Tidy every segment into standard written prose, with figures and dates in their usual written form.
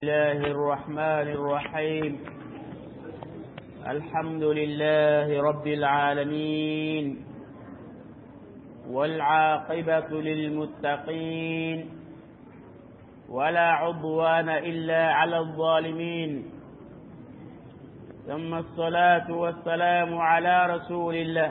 الله الرحمن الرحيم. الحمد لله رب العالمين، والعاقبة للمتقين، ولا عدوان إلا على الظالمين. ثم الصلاة والسلام على رسول الله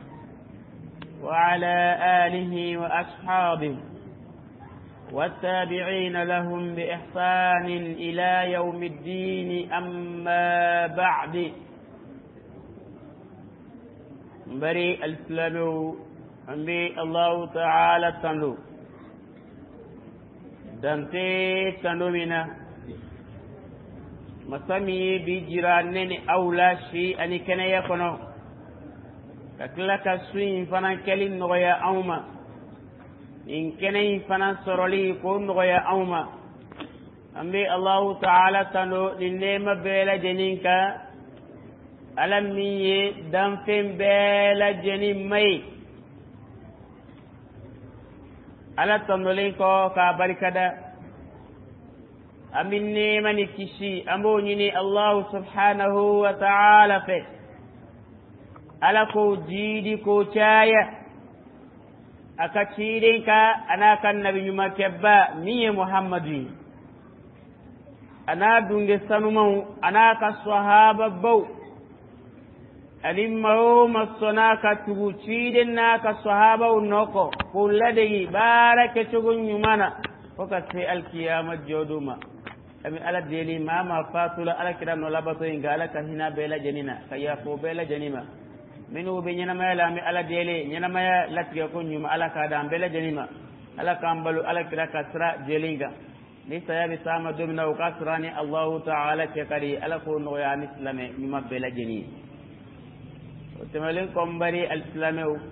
وعلى آله وأصحابه والتابعين لهم بإحسان إلى يوم الدين. أما بعد، بري الإسلام أنبي الله تعالى تنو دانتي تنو منا مسامي بجيرانين أولا شيء أني كان يكونوا كتلك سوين فنان كلين نغيا أوما إن كان فنا سرلي كون غيا أوما أمي الله تعالى تنو للنعمة بلا جنينك ألمي دمفين بلا جنين مي على تنولينكو كبركة أمين نعمة نكشي أموني الله سبحانه وتعالى في على كو جيدي كو چايا akacirinka ana kan nabi nyuma kebba miye muhammadu ana dunge sanumau ana ka sahaba bau alimau masona ka tugu ciden na ka sahaba unoko kulladegi barake tugu nyumana foka se alkiyama joduma ami ala deli mama fatula ala kiram no labato inga ala kahina bela janina kaya ko bela janima minu be nyana maya lami ala dele nyana maya latiga ko nyuma ala kada ambela janima ala kambalu ala kira kasra jelinga ni sayabi sama domina o kasrani Allah ta'ala ke kari ala ko no ya islame nyuma bela jeni o temalen kombari al islame o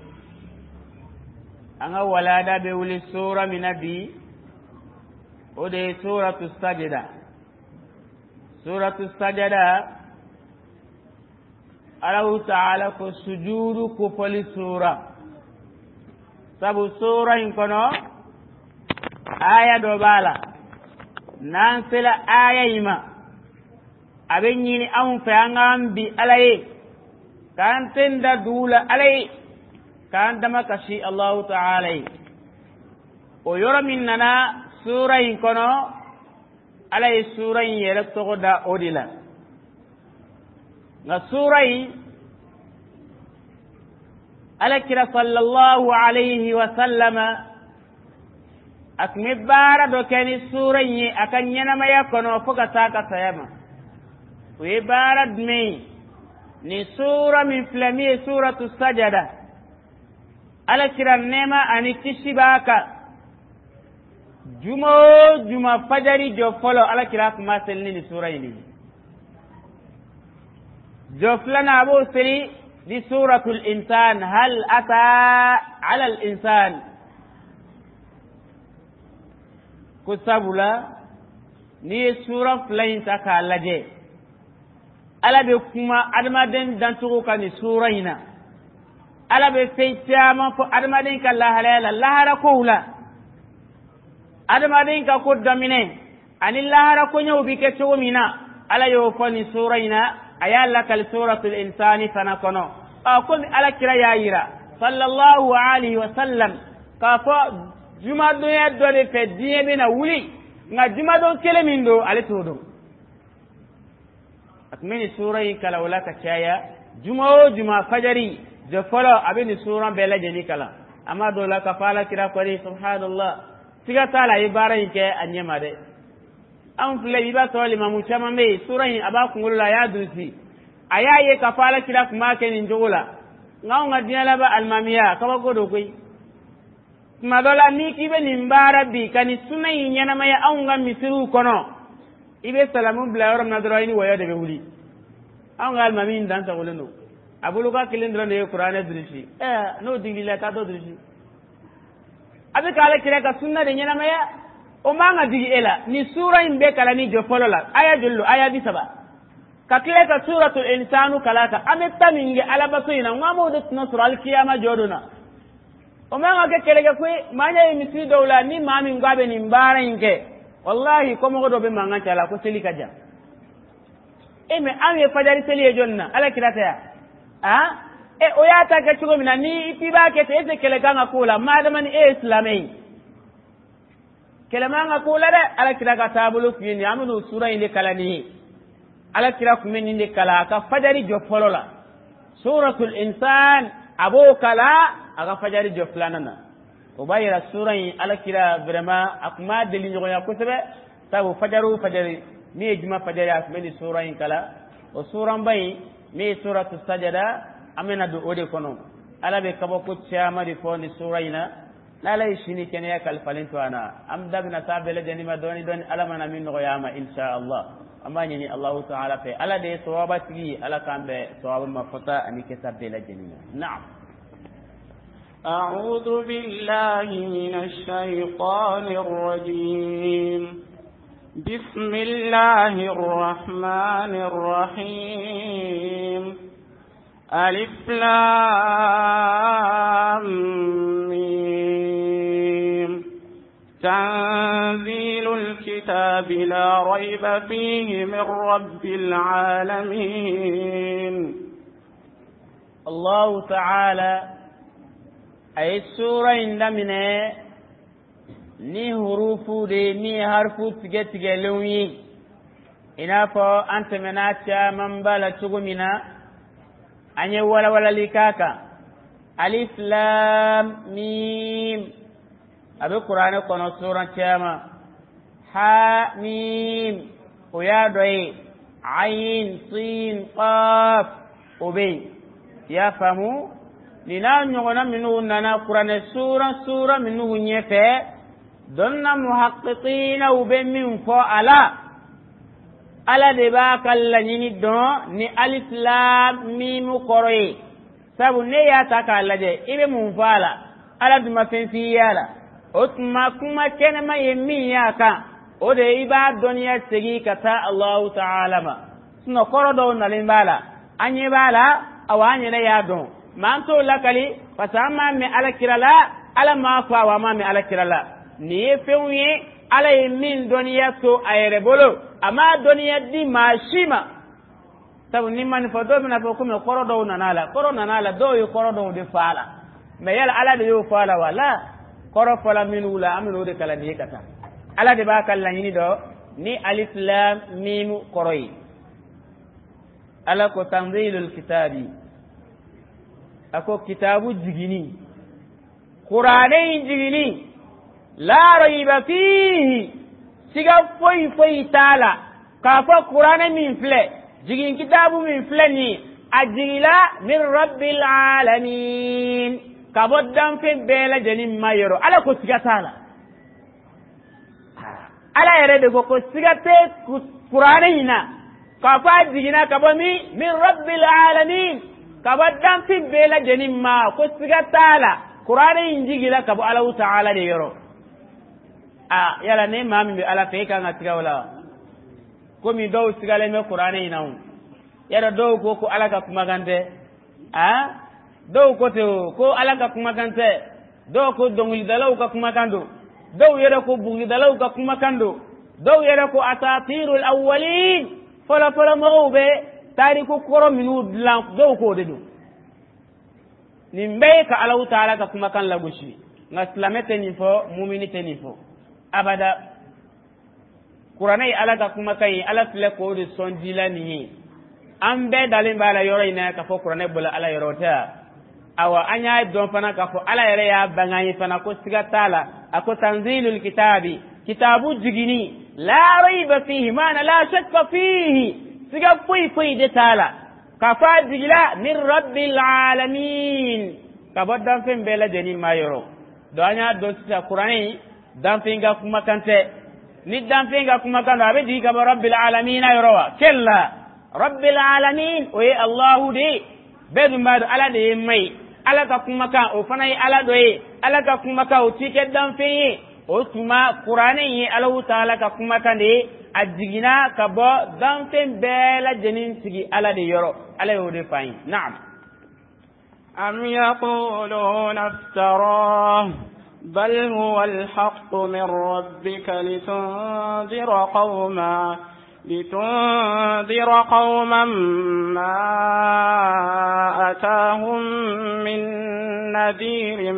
anga walada be wuli sura minabi o de suratu sajda Allah Ta'ala ko sujudu ko poli sura sabu sura in kono aya do bala nan sela aya ima aben yini an fa ngam bi alaye kan tenda dula alaye kan dama kashi Allah Ta'ala o yoro min nana sura in kono alaye sura in yere to da odila na surai alakira sallallahu alayhi wa sallama akmi bara do kani surai akan yana maya kono foka taka sayama we bara dme ni sura min flami suratu sajada alakira nema ani kishibaka juma fajari jo folo alakira kuma selni ni surai ni جفلنا أبو سري دي سورة الإنسان. هل أتى على الإنسان كتابولا ني سورة فلين تكا لجي ألا بكما أدمدين دانتوكو كان سورة هنا ألا بفيتياما فو أدمدين كالله ليلا الله ركولا أدمدين كاكود دمينين أن الله ركو نيو بكتو منا ألا يوفوني سورة هنا ayalla kal suratul insani fanakono akon ala kira yayira sallallahu alaihi wasallam ka fo juma do yaddo de fe diebe na wuli nga juma do kele mindo ale todo akmeni sura yi kala wala ka chaya juma fajari je folo abeni sura bela jeni kala amma do la ka fala kira kori subhanallah tiga tala ibara yake anyema de an fule biba tawali mamu chama me sura yi aba kungula ya dusi ayaye kafala kila kuma kenin jogola ngaw ngadiyala ba almamiya kawa godo koy madola ni kibe ni mbara bi kani sunna yinyana maya aunga misiru kono ibe salamu bla yorum nadro ini waya de be wuli aunga almami ndan ta woleno abuluka kilindro ne qur'ane drishi no dingila ta do drishi abe kala kira ka sunna de nyana maya o manga digi ela ni sura imbe kala ni jofolola aya jullu aya bisaba kakileta suratul insanu kalata ametta minge alabasoina ngamo de nasr al qiyama joduna o manga ke kelege kwe manya misi dawla ni mami ngabe ni mbara inge wallahi ko mo do be manga cala ko seli kaja me ame fajari seli e jonna ala kirata ya o ya ta ka chugo mina ni itiba ke te kele kanga kula madama ni islamai kelama nga kula de ala kiraka tabulu fini amunu sura inde kala ni ala kira kuma ni kala ka fajari jo folola suratul insan abo kala aga fajari jo flanana o bayira sura yi ala kira vraiment akuma deli nyogo ya kusebe tabu fajari mi juma fajari akuma ni sura yi kala o sura mbay mi suratul sajada amena do ode kono ala be kabo ko tiama di foni sura ina la shini kene ya kalfalinto ana am dabna tabele deni ma doni ala mana min no yama insha Allah amani ni Allah ta'ala fe ala de sawabati ala kambe sawab ma fata ani ketabela jenina na'am أعوذ بالله من الشيطان الرجيم بسم الله الرحمن الرحيم ألف لام ميم تنزيل الكتاب لا ريب فيه من رب العالمين الله تعالى أي سورة عندنا ni hurufu de ni harfu tige lewi ina fo ante menacha mambala tugumina anye wala likaka alif lam mim abe qur'an kono sura chama ha mim oya doy ain sin qaf ubay ya famu nina nyogona minu nana qur'an sura minu nyefe donna muhaqqiqina ube min fo ala de ba kala nyini don ni alif lam mim koroy sabu ne ya takala je ibe mun fala ala duma fensi yala otuma kuma kenema yemi yaka o de iba doniya segi kata Allah ta'ala ma suno korodo na limbala anye bala awanye ne ya don manto lakali fasama me ala kirala ala ma fa wa ma me ala kirala ni fenye ala min doniya to ayre bolo ama doniya di mashima sabu ni man fa do na fa kuma korodo na nala do yu korodo de fala me yala ala de yu fala wala koro fala min wula amino de kala ni kata ala de ba kala ni do ni alif lam mim koroi ala ko tanzilul kitabi ako kitabu jigini qur'ani jigini la rayba fihi siga foi tala ka fa qur'ani min fle jigin kitabu min fle ni ajila min rabbil alamin ka boddan fe bela jeni mayoro ala ko siga tala ala yere de ko siga te qur'ani ina ka fa jigina ka bo min rabbil alamin ka boddan fe bela jeni ma ko siga tala qur'ani injigila ka bo ala ta'ala de yoro yala ne mami be ala fe kan atiga wala ko mi do sigale me qur'ani inaun yara do ko ala ka kuma gante do ko te ko ala ka kuma gante do ko dongli dalaw ka kuma kando do yara ko bungi dalaw ka kuma kando do yara ko atatirul awwalin fala mawbe tariku koro minu lan do ko de do nimbe ka ala taala ka kuma kan lagushi ngaslamete ni fo mu'minite ni fo abada qur'ani ala ka kuma kai ala fle ko de sondila ni ambe dalin bala yoro ina ka fo qur'ani bula ala yorota awa anya don fana ka fo ala yare ya bangai fana ko siga tala ako tanzilul kitabu jigini la rayba fihi mana la shakka fihi siga foi de tala ka fa jigila min rabbil alamin ka boddan fen bela jeni mayoro do anya don sita qur'ani danfinga kuma kante ni danfinga kuma kando abe di ka rabbil alamin ayrowa kella rabbil alamin o ye allah de bedu madu ala de mai ala ka kuma ka o fanai ala do ye ala ka kuma ka o tike danfi o tuma qur'ani ye allah taala ka kuma kande ajigina ka bo danfen bela jenin sigi ala de yoro ala yo de fayin na'am am yaquluna iftara بل هو الحق من ربك لتنذر قوما ما أتاهم من نذير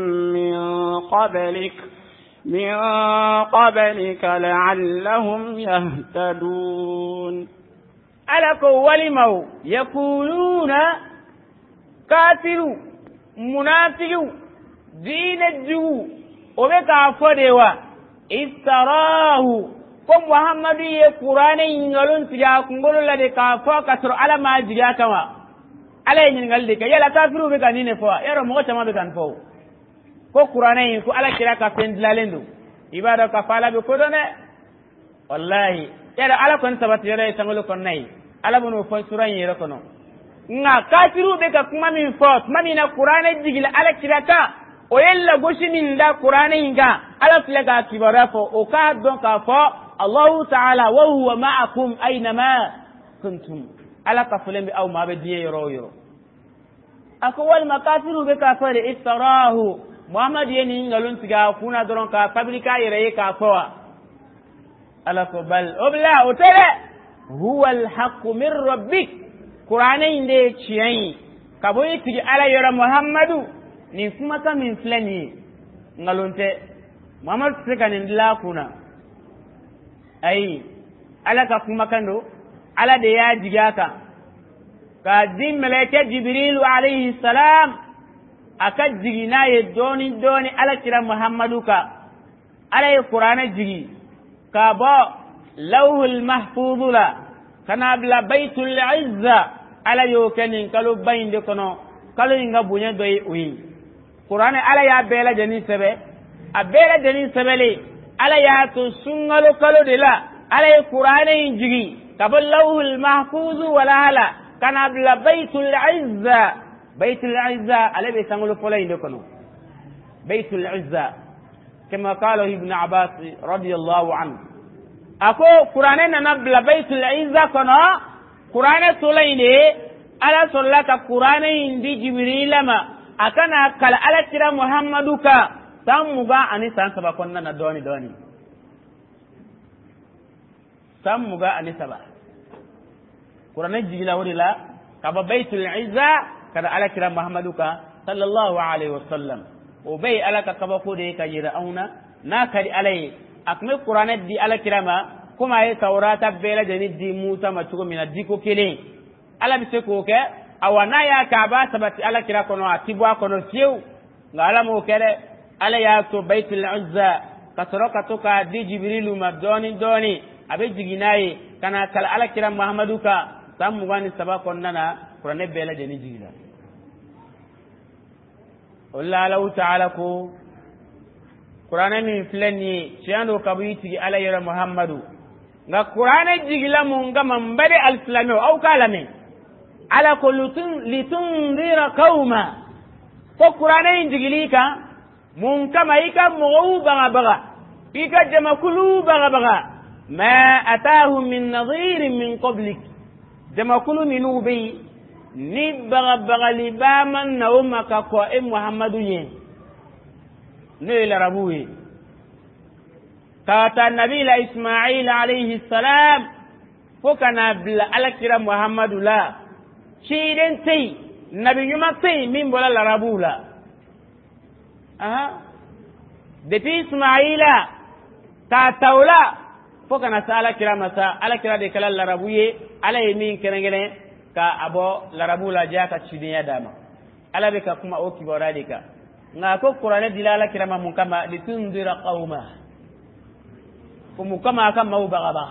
من قبلك لعلهم يهتدون. ألك ولمو يقولون كافر منافق دين الجو وبك فدوا استراه كم محمد يقران ينغلون تجا كنغلون لديك فوق على ما جيا كما على ينغل ديك يلا كافر بك نين فوا يرى موغا ما بكان فو ko qur'ani ko ala kira ka pendlalendo ibada ka fala be ko done wallahi yara ala kon sabati yara tangolo kon nay ala bono fo suran yero kono nga kafiru be ka kuma min fo mami na qur'ani digila ala kira ka o yella goshi min da qur'ani nga ala flega kibara fo o ka don ka fo allah ta'ala wa huwa ma'akum aynama kuntum ala ka fulembe aw ma be diye yoro ako wal makafiru be ka fa istarahu Muhammad yeni ngalun tiga kuna doron ka fabrika yere ka fawa ala ko bal obla otele huwa alhaq min rabbik qur'ani inde ciyi kaboyi tigi ala yora Muhammadu ni kuma ka min flani ngalunte Muhammad sekanin la kuna ai ala ka kuma kando ala de ya jigaka ka dim malaika jibril alayhi salam akad jigina ye doni ala kira Muhammadu ka ala ye qur'ana jigi ka ba lawhul mahfuz la kana bla baitul izza ala yo kenin kalu bayinde kono kalu inga bunya doyi uyi qur'ana ala ya bela jani sebe a bela jani sebele ala ya to sungalo kalu de la ala ye qur'ana jigi ka ba lawhul mahfuz wala hala kana bla baitul izza بيت العزة على بيت سانغلو فلين دكانو بيت العزة كما قال ابن عباس رضي الله عنه أكو قرآننا نبلا بيت العزة كنا قرآن سوليني على صلاة قرآن عندي جبريل ما أكنا كلا على كرا محمدك ساموغا أني سانسبا كنا ندوني ساموغا أني سبا قرآن جبريل ورلا كبا بيت العزة kada ala kira Muhammaduka sallallahu alaihi wasallam o bai ala ka kaba ko de ka yira auna na kadi alai akme qur'ana di ala kira ma kuma ya taurata bela jani di musa ma tugo mina diko kele ala bi se ko ke awana ya ka ba sabati ala kira kono atibwa kono siu ngala mo kele ala ya to baitul uzza kasroka to ka di jibrilu ma doni abe jiginaye kana kala ala kira Muhammaduka samu wani sabakon nana qur'ana bela jani jigila Allah lahu ta'ala ko qur'ana ni flani ciando kabiti ala yara Muhammadu nga qur'ana jigila mun ga mambade al-islami au kalame ala kulutun litunzira qauma ko qur'ana jigilika mun kama ika mu baga ika jama kulu baga ma atahum min nadhir min qablik jama kulu minubi ni baga libaman na umma ka ko Muhammadu yen ne la rabuye ta nabi la Ismail alayhi salam fokana bila alakira Muhammadu la chiden sei nabi yuma sei min bola la rabula depuis Ismaila ta tawla fokana sala kira masa alakira de kala la rabuye ala yemin kerengene ka abo larabula jaka chidiya dama ala be ka kuma o kibora dika nga ko qur'ana dilala kirama mun kama litundira qauma kama kama ubaga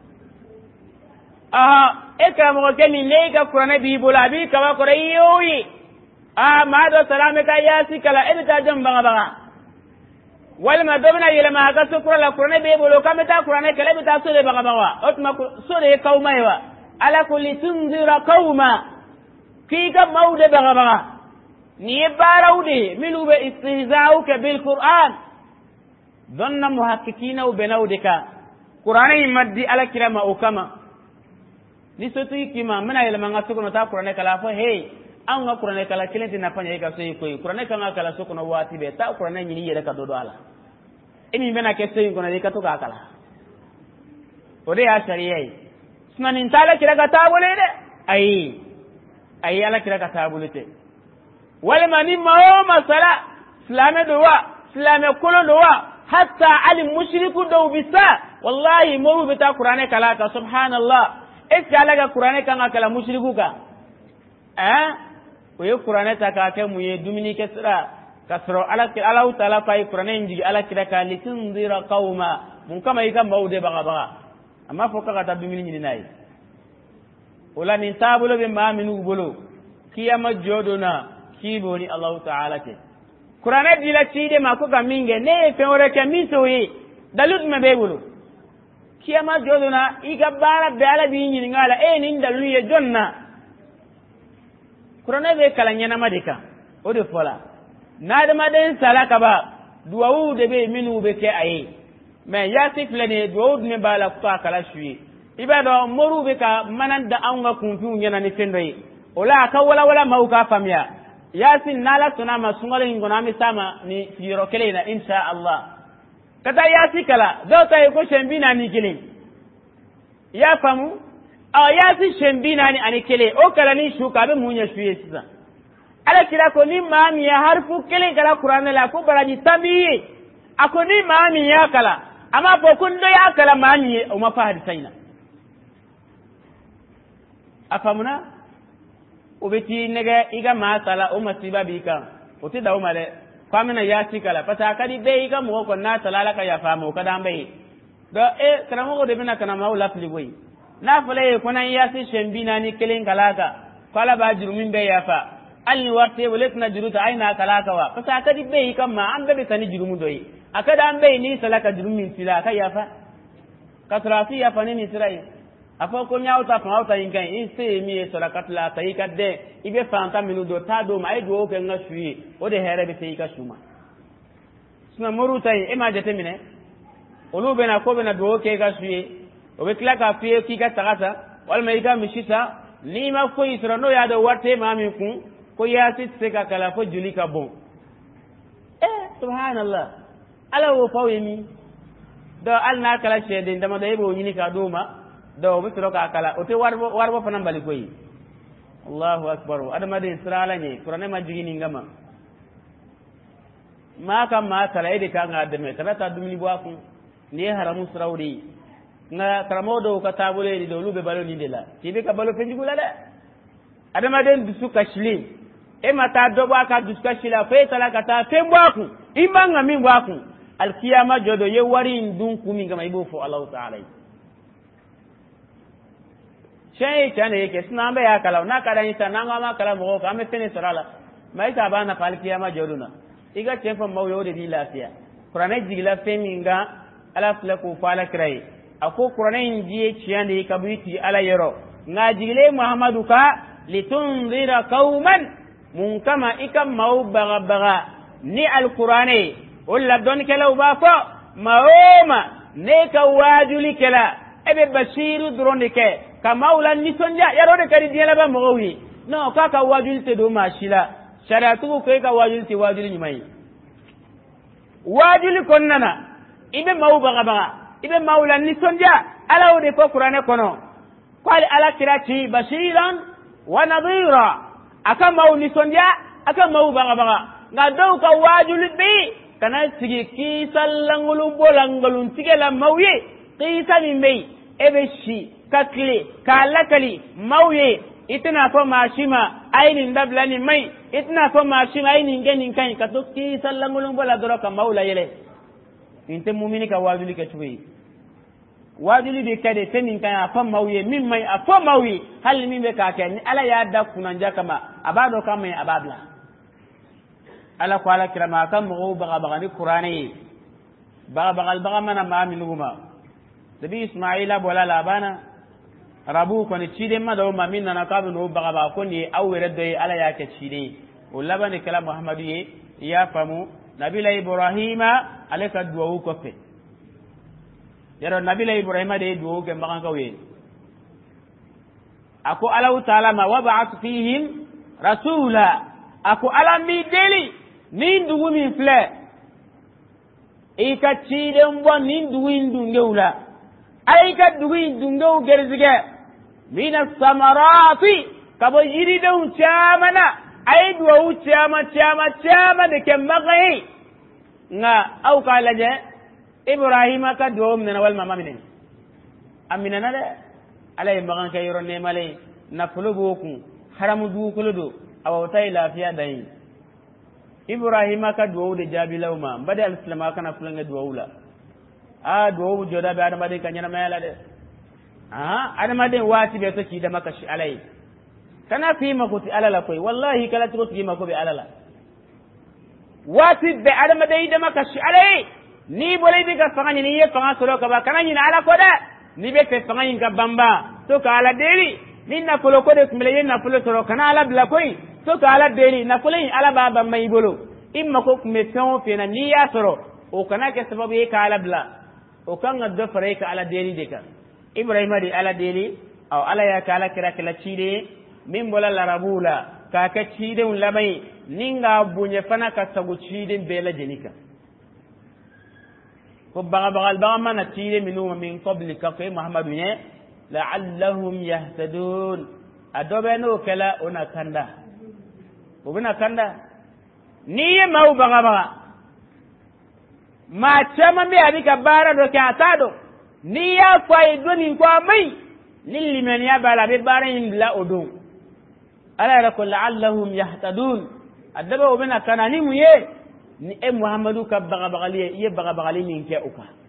eka mo kemi lega qur'ana bi bola bi ka ko yoyi ma do salame ka yasi kala edita jamba baga wal ma dobna yele ma ga so qur'ana be bolo kameta qur'ana kala be ta so le baga otma so le qauma yawa ala kulli tunzira qauma kika mawde baga ni barawde milu be istihza'uka bil qur'an dhanna muhakkikina wa banawdika qur'ana yimaddi ala kirama o kama ni sotu kima mana yele manga sukono ta qur'ana kala fo hey an ga qur'ane kala kilenti na panya ka soyi koy qur'ane kala kala so kono wati be ta qur'ane nyini yere ka dodo ala imi bena ke soyi kono de ka to ka kala ode ya shari'a sunanin tala kira ka tabule de ay ala kira ka tabule te wal mani ma masala islame dowa islame kolo dowa hatta al mushriku do bisa wallahi mo be ta qur'ane kala ka subhanallah kala ga qur'ane kan kala mushriku ka o ye qur'ane ta ka ke mu ye dumini ke sira kasro ala taala fa qur'ane inji ala kira ka litunzira qauma mun kama yi kan maude baga amma fo ka ta dumini ni nayi wala ni tabulo be ma minu bolo kiyama jodona kiboni allah taala ke qur'ane dila chide ma ko ga minge ne fe ore ke miso yi dalut me be bolo kiyama jodona iga bara be ala bi ni ngala nin dalu ye jonna qur'ane be kala nyana madika o de fola na da maden salaka ba duwawu de be minu be ke ayi mais yasif lene duwawu ne bala ko kala shuyi ibado moru be ka manan da an ga kunfu nyana ni fendoyi ola ka wala mauka famia yasin nala tuna masungale ngona mi sama ni yiro kele na insha Allah kata yasi kala do tay ko shembina ni kile ya famu yasi shembina ni ani kele o kala ni shuka be munya shuye sisa ala kila ko ni mami ya harfu kele kala qur'an la ko baraji tabi ako ni mami ya kala ama bo kun do ya kala mami o ma fa hadisaina afamuna ubeti nega iga masala o masiba bika o ti dawo male famina yasi kala pata kadi be iga mo ko na sala ka ya famu kada mbe do kana mo de bina kana ma wala fili boy na fale ko nan yasi shembina ni kelen kalaka kala ba jurumin be ya fa alli warte waletna juruta aina kalaka wa pata kadi be iga ma an be tani jurumu doyi akada an be ni salaka jurumin sila ka ya fa katrafi ya fa ni sirai afo ko nyauta fa auta inkan ise mi sura katla tayi kadde ibe fanta minu do ta do mai do ke ngasui o de here be tayi ka shuma suna moru tay e ma jete mine olu bena ko bena do ke ga suye o be kla ka fiye ki ka tagata wal mai ka mishita ni ma ko isra no ya do warte ma mi kun ko ya sit se ka kala fo juli ka bon subhanallah ala wo fawimi do al na kala shede ndama da yebo nyini ka do ma do bi soro ka kala o te warbo fanan bali koyi Allahu akbar adama de israila ni qur'ane ma jigi ni ngama ma kam ma kala ide ka nga adame kada ta dumini bwaku ni haramu srawdi nga kramodo ka tabule ni do lube balo ni de la tibe ka balo fenji gulala adama de dusu ka shili e mata do ba ka dusu ka shila fe tala ka ta fe bwaku imanga min bwaku alkiyama jodo ye wari ndun kumi ngama ibo fo Allah ta'ala shay tane yake suna ba ya kala na kada ni sana ma kala mo ka me fene sarala mai ta bana falkiyama joduna iga tempa mawyo de lafiya qur'ane jigila feminga ala flaku fala krai ako qur'ane injiye ciyande kabiti ala yero na jigile muhammadu ka litunzira qauman mun kama ikam mau baga ni alqur'ane wala don kala ubafo maoma ne ka wajuli kala ebe bashiru dronike kama wala nisonja yaro de kadi diela ba mowi no kaka wajuli te do mashila sharatu ko ka wajuli te wajuli nyimai wajuli konnana ibe mau baga ibe maula nisonja ala wode ko qur'ane kono qali ala kirati bashiran wa nadhira aka mau nisonja aka mau baga nga do ka wajuli bi kana sigi ki sallangulu bolangulun tigela mawye qisa min bay ebe shi kakle kalakali mawye itna ko mashima ainin dablani mai itna ko mashima ainin genin kan ka to ki sallangulun bola doro ka maula yele inte mu'mini ka wajuli ka tuwi wajuli be kade tenin kan afa mawye min mai afa mawye hal min be ka ken ala ya da kunanja kama abado kama ababla ala ko ala kirama kam mo baga ni qur'ani baga mana ma minuma nabi ismaila bola labana rabu ko ni cide ma do ma minna na kabu no baga ko ni awere do ala ya ke cide o labani kala muhammadu ye ya famu nabi la ibrahima alaka duwa ko fe yaro nabi la ibrahima de duwa ke mbaga ko we ako ala taala ma wab'ath fihim rasula ako alami deli nin dugu min filɛ i ka ciden bɔ nin dugu in dungewla ala i ka dugu in dungew gɛrisigɛ mina samarati ka bɔ yiridenw caman na a ye duwawu caman de kɛ makan ye nka aw k'a lajɛ ibrahima ka duwawu minɛna walima ma minɛ a minɛna dɛ ala ye makan kɛ yɔrɔ nɛɛmalen nafolo b'o kun haramu dugukolo don a b'aw ta ye lafiya dan ye ibrahima ka duwawu de jaabilaw ma n badi alisilama kana kulonkɛ duwawu la duwawu jɔda bɛ adamaden ka ɲɛnamaya la dɛ adamaden waati bɛɛ to k'i dama kasi ala ye kana k'i mako ti ala la koyi wallahi kala cogo tigi mako bɛ ala la waati bɛɛ adamaden i dama kasi ala ye n'i bɔra i bɛ ka fanga ɲini i ye fanga sɔrɔ ka ban kana ɲini ala kɔ dɛ n'i bɛ fɛ fanga in ka banban to ka ala deli ni nafolo ko de tun bɛ i ye nafolo sɔrɔ kana ala bila koyi to ka ala deli nafolo in ala b'a banban i bolo i mako tun bɛ fɛn o fɛn na n'i y'a sɔrɔ o kana kɛ sababu ye ka ala bila o kan ka dɔ fara i ka ala deli de kan ibrahima de ala deli ala y'a kɛ ala kɛra kɛla ciden ye min bɔra larabuw la k'a kɛ cidenw laban ye ni k'a bonya fana ka sago ciden bɛɛ lajɛlen kan ko bagabaga mana ciden minnu ma min qabli ka fɔ muhamadu ye la'allahum yahtadun a dɔ bɛ n'o kɛla o na kanda o bɛna kanda n'i ye maaw bagabaga maa caman bɛ a bɛ ka baara dɔ kɛ a t'a dɔn n'i y'a fɔ a ye don nin ko a maɲi ni limaniya b'a la a bɛ baara in bila o don ala yɛrɛ ko la'allahum yahtadun a dɔ bɛ o bɛna kana ni mun ye ni e muhamadu ka bagabagali ye i ye bagabagali min kɛ o kan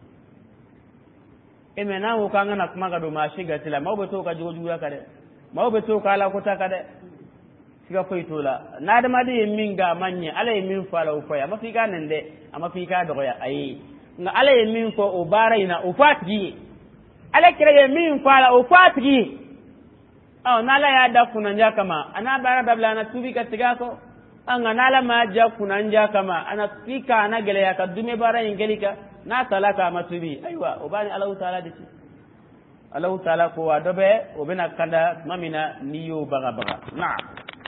mɛ n'an ko k'an kana kuma ka don maa si gasi la maaw bɛ to ka jogojuguya kan dɛ maaw bɛ to ka ala kota kan dɛ siga foyi t'o la n'adamaden ye min kɛ a ma ɲɛ ala ye min fɔ a la o fɔ ye a ma fɔ i k'a nɛni dɛ a ma fɔ i k'a dɔgɔya ayi nka ala ye min fɔ o baara in na o fɔ a tigi ye ala kira ye min fɔ a la o fɔ a tigi ye n'ala y'a da kunanja kama a n'a baara dabila a na tubi ka segin a kɔ nka n'ala ma ja kunanja kama a na i ka a na gɛlɛya ka dume baara in kɛli kan n'a tala k'a ma tubi ayiwa o b'a ni alahu taala de ci alahu taala ko a dɔ bɛ o bɛna kanda tuma min na n'i y'o bagabaga naam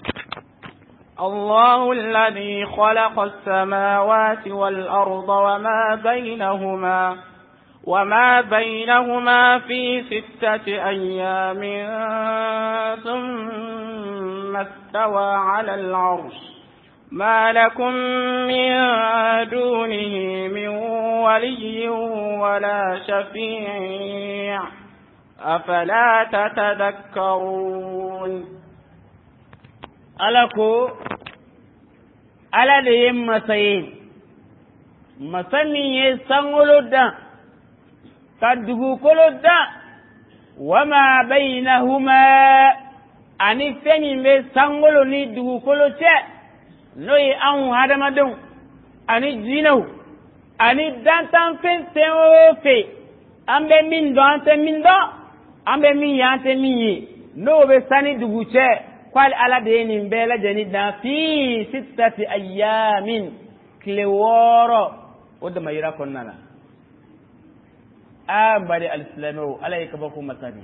الله الذي خلق السماوات والأرض وما بينهما في 6 أيام ثم استوى على العرش ما لكم من دونه من ولي ولا شفيع أفلا تتذكرون ألكو ألا ديم مسني سنغلو دا كدغو كولو دا وما بينهما أني فني مي سنغلو ني دغو كولو تشي نوي أن هذا دون أني جينو أني دانتان فين سيوفي أمبي من دو أنت من دو أمبي من يانت من نو بساني دغو تشي قال على دين بلا جنيدا في 6 أيام كليورو ودما يراكم نانا باري الإسلام على يكبكم مساني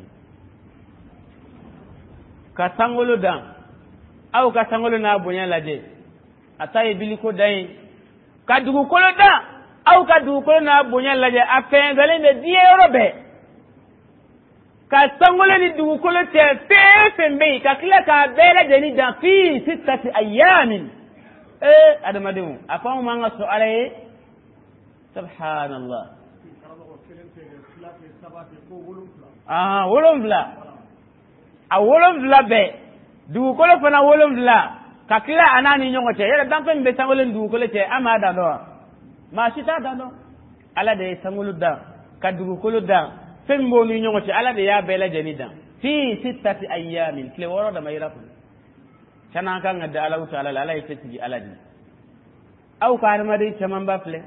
كسانغولو دان أو كسانغولو نابونيا لدي أتاي بيليكو داين كدوكو كولو دان أو كدوكو كولو نابونيا لدي أفين غالين دي يوروبي كسانغولو دي دوكو كولو تفين بي ككلا كابيلا جنيدا في 6 أيام هذا ما ديمو أفهم ما نقص عليه سبحان الله wolonfila a wolonfila bɛɛ dugukolo fana wolonfila ka tila a n'a ni ɲɔgɔn cɛ yɛrɛ danfɛn min bɛ sankolo ni dugukolo cɛ an m'a dan dɔn wa maa si t'a dan dɔn ala de ye sankolo dan ka dugukolo dan fɛn min b'o ni ɲɔgɔn cɛ ala de y'a bɛɛ lajɛlen dan fi 6 ayyamin tile 6 dama yira kɔnɔ sanni an kan ka da Alahu Taala la ala ye setigi ala de aw ka adamaden caman ba filɛ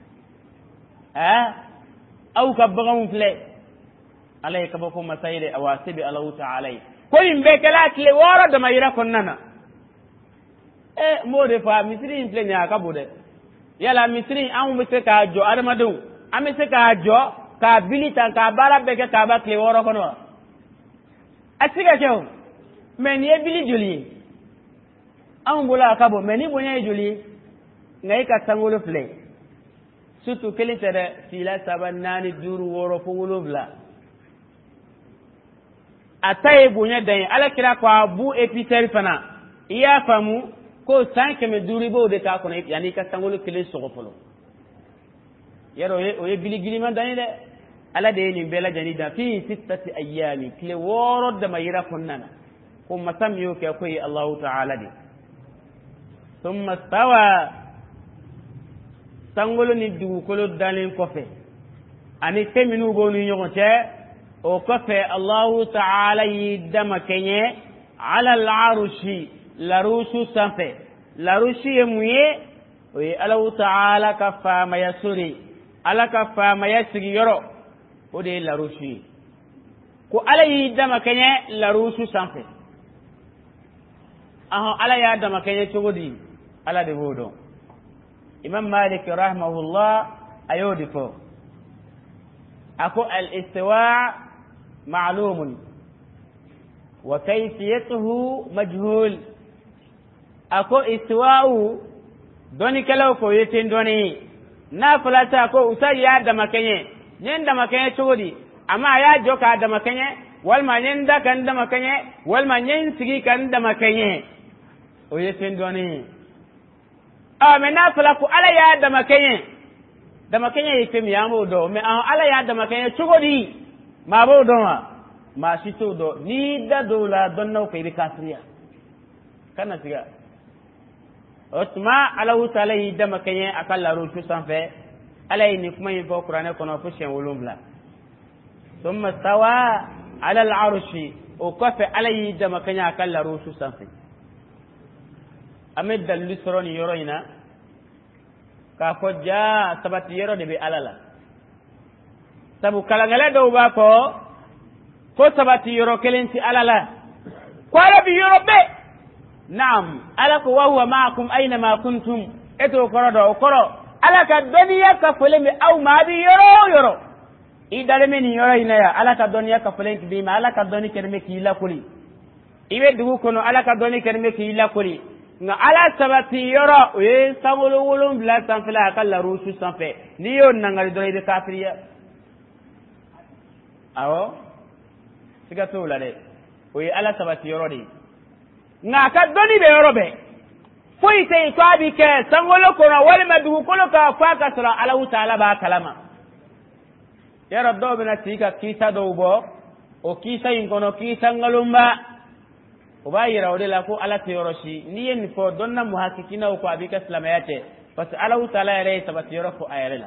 aw ka baganw filɛ ala ye kabako masayi de awa sebi Alahu Taala ye ko in bɛɛ kɛla tile 6 dama yira kɔnɔna na m'o de fɔ misiri in filɛ nin ye a ka bon dɛ yala misiri anw bɛ se k'a jɔ adamadenw an bɛ se k'a jɔ k'a bili tan k'a baara bɛɛ kɛ k'a ban tile 6 kɔnɔ wa a tɛ se ka kɛ o mais nin ye bili joli ye an bula kabo meni bonya juli ngai ka sangolo fle surtout kelen tere sila saban nani duru woro fungulu bla ataye bonya dai ala kira kwa bu episeri fana iya famu ko 5 duri bo de ka kono yani ka sangolo kelen sogo folo yaro o bili gili man dai de ala de ni bela jani da fi 6 ayami kile woro da mayira konnana ko masam yo ke ko Allah ta'ala de thumma stawa sangolo ni du ko lo dalen ko fe ani teminu go ni nyogo te o ko fe Allah ta'ala yidama kenye ala al-arshi larusu sanfe larushi yemuye o Allah ta'ala ka fa mayasuri ala ka fa mayasigi yoro o de larushi ko ala yidama kenye larusu sanfe ala ya dama kenye chogodi ala de wodo imam malik rahimahullah ayodi fo ako al-istiwa ma'lum wa kayfiyatuhu majhul ako istiwa'u doni kala ko yeten doni na falata ko usai ya dama kenye nyen dama kenye chogodi amma ya joka dama kenye wal ma nyen da kan dama kenye wal ma nyen sigi kan dama kenye o yeten doni me na fala ko ala ya dama kenye yete mi amo do me ala ya dama kenye chugodi ma bo do ma sito do ni da do la donna ko be kasriya kana siga otma ala utala yi dama kenye akalla rutu sanfe ala ni kuma yin fo qur'ane kono fo shen wulumbla thumma stawa ala al-arshi o kafa ala yi dama kenye akalla rutu sanfe amed dallu soroni yoro ina ka ko ja sabati yoro de be alala sabu kala ngale do ba ko sabati yoro kelenti alala ko ala bi yoro be naam ala ko wa huwa ma'akum aina ma kuntum eto koro ala ka doniya ka fole me aw ma bi yoro idare men yoro ina ya ala ka doniya ka fole bi ma ala ka doni kerme ki la kuli ibe dugu kono ala ka doni kerme ki la kuli nga ala sabati yoro e sangolo wolum bla sanfla akalla rusu sanfe ni yo nangal do de kafiriya awo siga to la de o e ala sabati yoro de nga ka doni be yoro be foi te ko abi ke sangolo ko na wal madu ko ka fa ka sura ala taala ba kalama ya rabdo bina tika kisa do bo o kisa in kono kisa ngalumba o ba yira wode la ko ala te yoroshi ni yen fo donna muhakkikina ko abika islamayate parce ala taala yare sabati yoro ko ayre la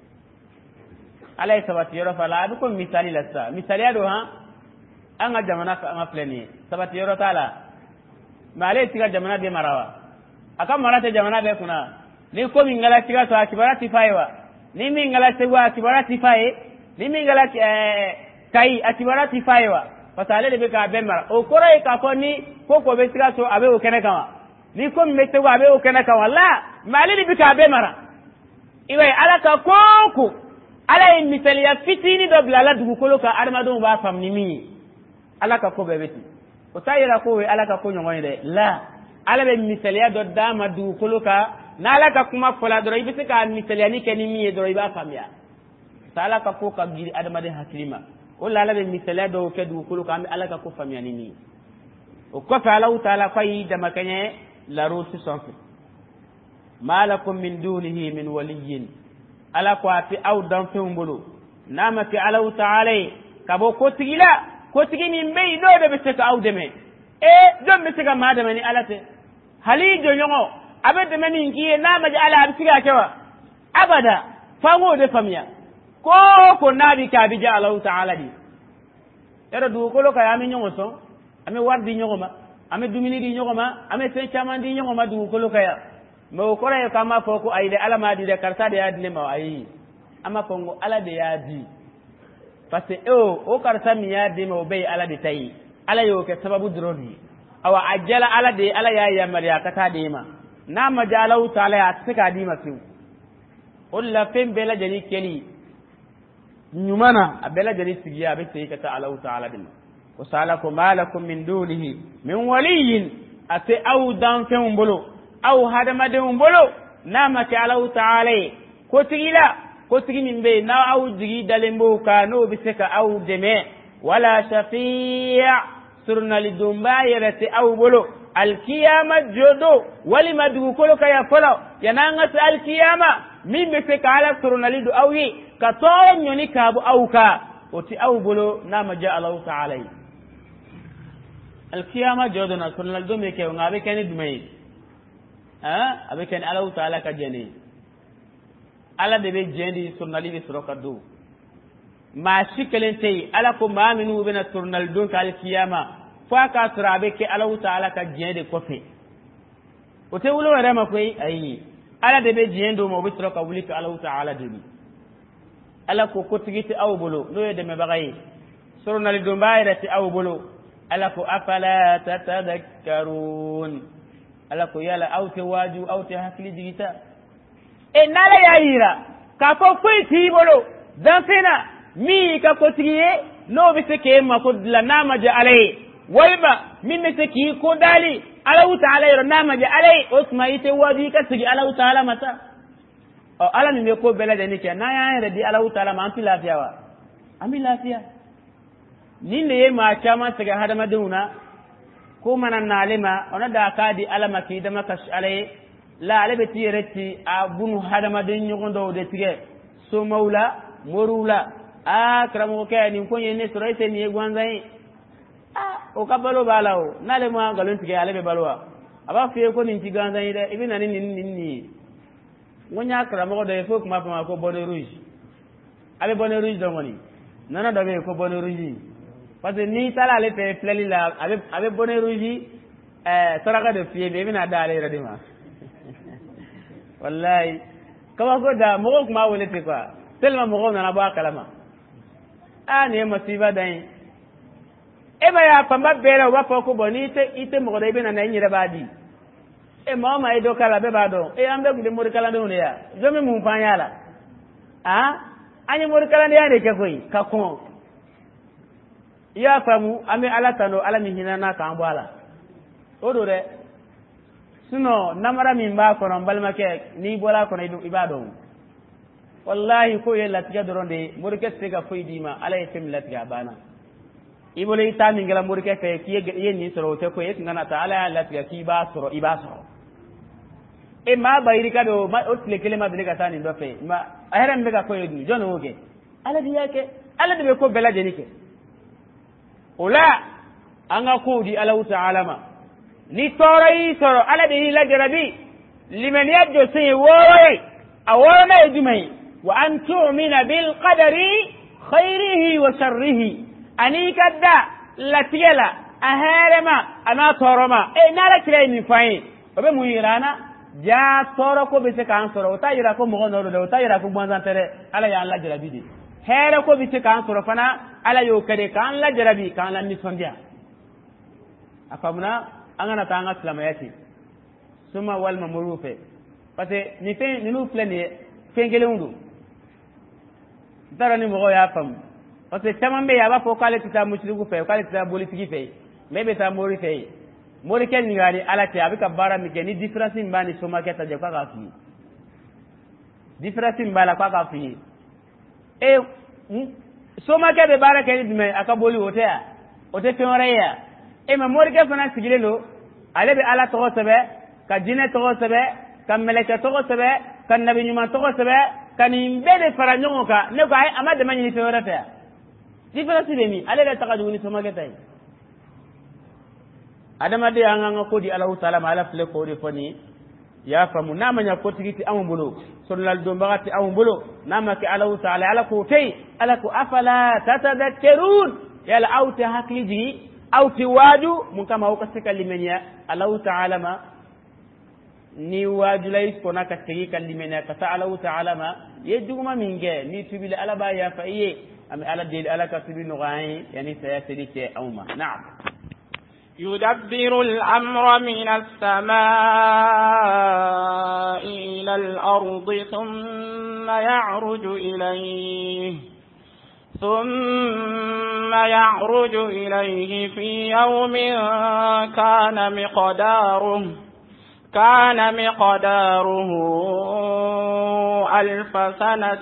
ala sabati yoro fala abu ko misali la sa misali ado ha anga jamana ka anga pleni sabati yoro taala male tiga jamana be marawa aka marate jamana be kuna ni ko mingala tiga to akibarati faiwa ni mingala tiga akibarati fai ni mingala kai akibarati faiwa pasale be ka be mara o kore ka ko ni ko be tiga to abe o kene kama ni ko me tiga abe o kene kama la mali be ka be mara iwe ala ka ko ala in misali ya fitini do blala dugu kolo ka armado ba fam ni mi ala ka ko be beti o sayira ko we ala ka ko nyongo de la ala be misali ya do dama dugu kolo ka na ala ka kuma fola do ibi ka misali ya ni keni mi do iba fam ya sala ka ko ka giri adama de hakilima wala ala be misala do ke du kulu kam ala ka ko famiyani ni o ko fa Allah taala fay dama kanye la rusu sonfi malakum min dunihi min waliyyin ala ko ati aw dan fe mbulu nama fi Allah taala ka bo ko tigi min be do be se ka aw deme do be se ka madama ni alate halijo nyongo abe deme ni ngiye nama ja ala abtiga kewa abada fango de famiya ko nabi ka bija Allah taala di era du ko lo ka yami nyongo so ame wardi nyongo ma ame dumini di nyongo ma ame se chaman di nyongo ma du ko lo ka ya mo ko re ka ma foko ayde ala ma di de karta de adle ma ayi ama kongo ala de ya di parce o karta mi ya di mo be ala de tayi ala yo ke sababu droni awa ajala ala de ala ya mariya kata de ma na ma ja Allah taala ya tsika di ma fi ulla fem bela jani keli nyumana abela jari sigiya be te kata Allah taala din wa salakum malakum min dunihi min waliyyin ate au dan fe umbolo au hadama de umbolo nama ke Allah ta'ala ko tigi min be na au digi dalembo ka no biseka au deme wala shafi'a surna lidumba yarati au bolo alkiyama jodo wali madugu kolo kaya folo yananga alkiyama min biseka ala surna lidu au yi ka to nyoni kabu au ka oti au bolo nama ja Allah ta'ala alkiyama jodo na surna lidu me ke ngabe kani dumai abe kani Allah ta'ala ka jeni ala de be jendi surnali be soroka do ma shikelente ala ko ma minu be na surnal do kal kiyama fa ka surabe ke Allah ta'ala ka jendi kofe o te wulo wala ma koy ayi ala de be jendo mo be soroka wuli ka Allah ta'ala de bi ala ko ko tigiti aw bolo no ye de me bagay surnal do mbayra ti aw bolo ala ko afala tatadhakkarun ala ko yala aw te waju aw te hakli digita nala yayira ka ko fuiti bolo dan fina mi ka ko tiye no bi se ke ma ko la nama ja alai walba min me se ki ko dali Allah ta'ala yaro nama ja alai usma ite wadi ka tigi Allah ta'ala mata o ala mi me ko bela de ni ke na ya di Allah ta'ala ma anti lafiya wa ami lafiya ni ne ma chama se ga hadama duna ko manan nalima ona da ka di alama ki da maka alai la ale be tiyereti a bunu hadama den nyogondo de tige so maula morula a kramo ke ni ko yene soroite ni gwanzai o kabalo balao nale ma galon tige ale be balwa aba fiye ko ni tiganzai de ibina ni wonya kramo de fo kuma pa ko bonne rouge ale bonne rouge do ngoni nana do be ko bonne rouge parce que ni tala ale te fleli la abe bonne rouge saraka de fiye be bina dale radima wallahi kawa ko da mo ko ma wole te quoi tellement mo na ba kalama ne masiba dai e ba ya pamba bere wa ko boni ite mo de be na nyire ba di e mama e do kala be ba do e ambe gude mo kala do ne ya jomi mu panyala anyi mo kala ne ya de ke koi ka ko ya famu ame ala tano ala mi hinana ka ambala odo de suno namara min ba kono balma ke ni bola kono ibado wallahi ko ye latiga doronde murke sega foydima ala yetem latiga bana ibole ita min gala murke fe ki ye ni soro te ko ye ngana ta ala latiga ki ba soro e ma bayri kado ma otle kelema de ka tani do fe ma aheran be ka ko yedu jono oge ala di yake ala de be ko bela jenike ola anga ko di ala ta'ala ma ni torai soro ala de la jarabi liman yajjo sai wowe awona ejumai wa an tu'mina bil qadari khairihi wa sharrihi ani kadda latiela aharema ana toroma nala kire ni fai obe muirana ja toro ko be se kan soro ta yira ko mo no do ta yira ko bonzan tere ala ya Allah jarabi di here ko be se kan soro fana ala yo kade kan la jarabi kan la ni sondia afamuna angana tanga islamayati suma wal mamurufe parce ni fe ni nu plane fengele undu dara ni mo ya fam parce tamambe ya ba fo kale tita mushriku fe kale tita politiki fe mebe ta mori fe mori ken ni gari ala te abika bara mi ke ni difference mbani suma ke ta je kwa ka fi difference mbala kwa ka fi suma ke be bara ke ni me akaboli ote fe oreya ma mori ke fana sigilelo ale be ala togo sebe ka jine togo sebe ka meleke togo sebe ka nabi nyuma togo sebe ka ni mbede fara nyongo ka ne ko ay amade manyini fe orata difference be mi ale la taka juni soma ke tay adama de anga ko di Allah taala ma ala fle ko de foni ya famu nama nya ko tigiti amubulo sonnal do mbagati amubulo nama ke Allah taala ala ko tay ala ko afala tatadhakkarun yala auti hakliji auti waju mun kama ko se kalimenya Allah taala ma ni waju lay ko naka tigi kalimenya ka ta Allah taala ma yeduma minge ni tubile ala ba ya fa iye am ala de ala ka tubi no gaay yani sayasiri ke awma na'am يدبر الأمر من السماء إلى الأرض ثم ثم يعرج إليه في يوم كان مقداره 1000 سنة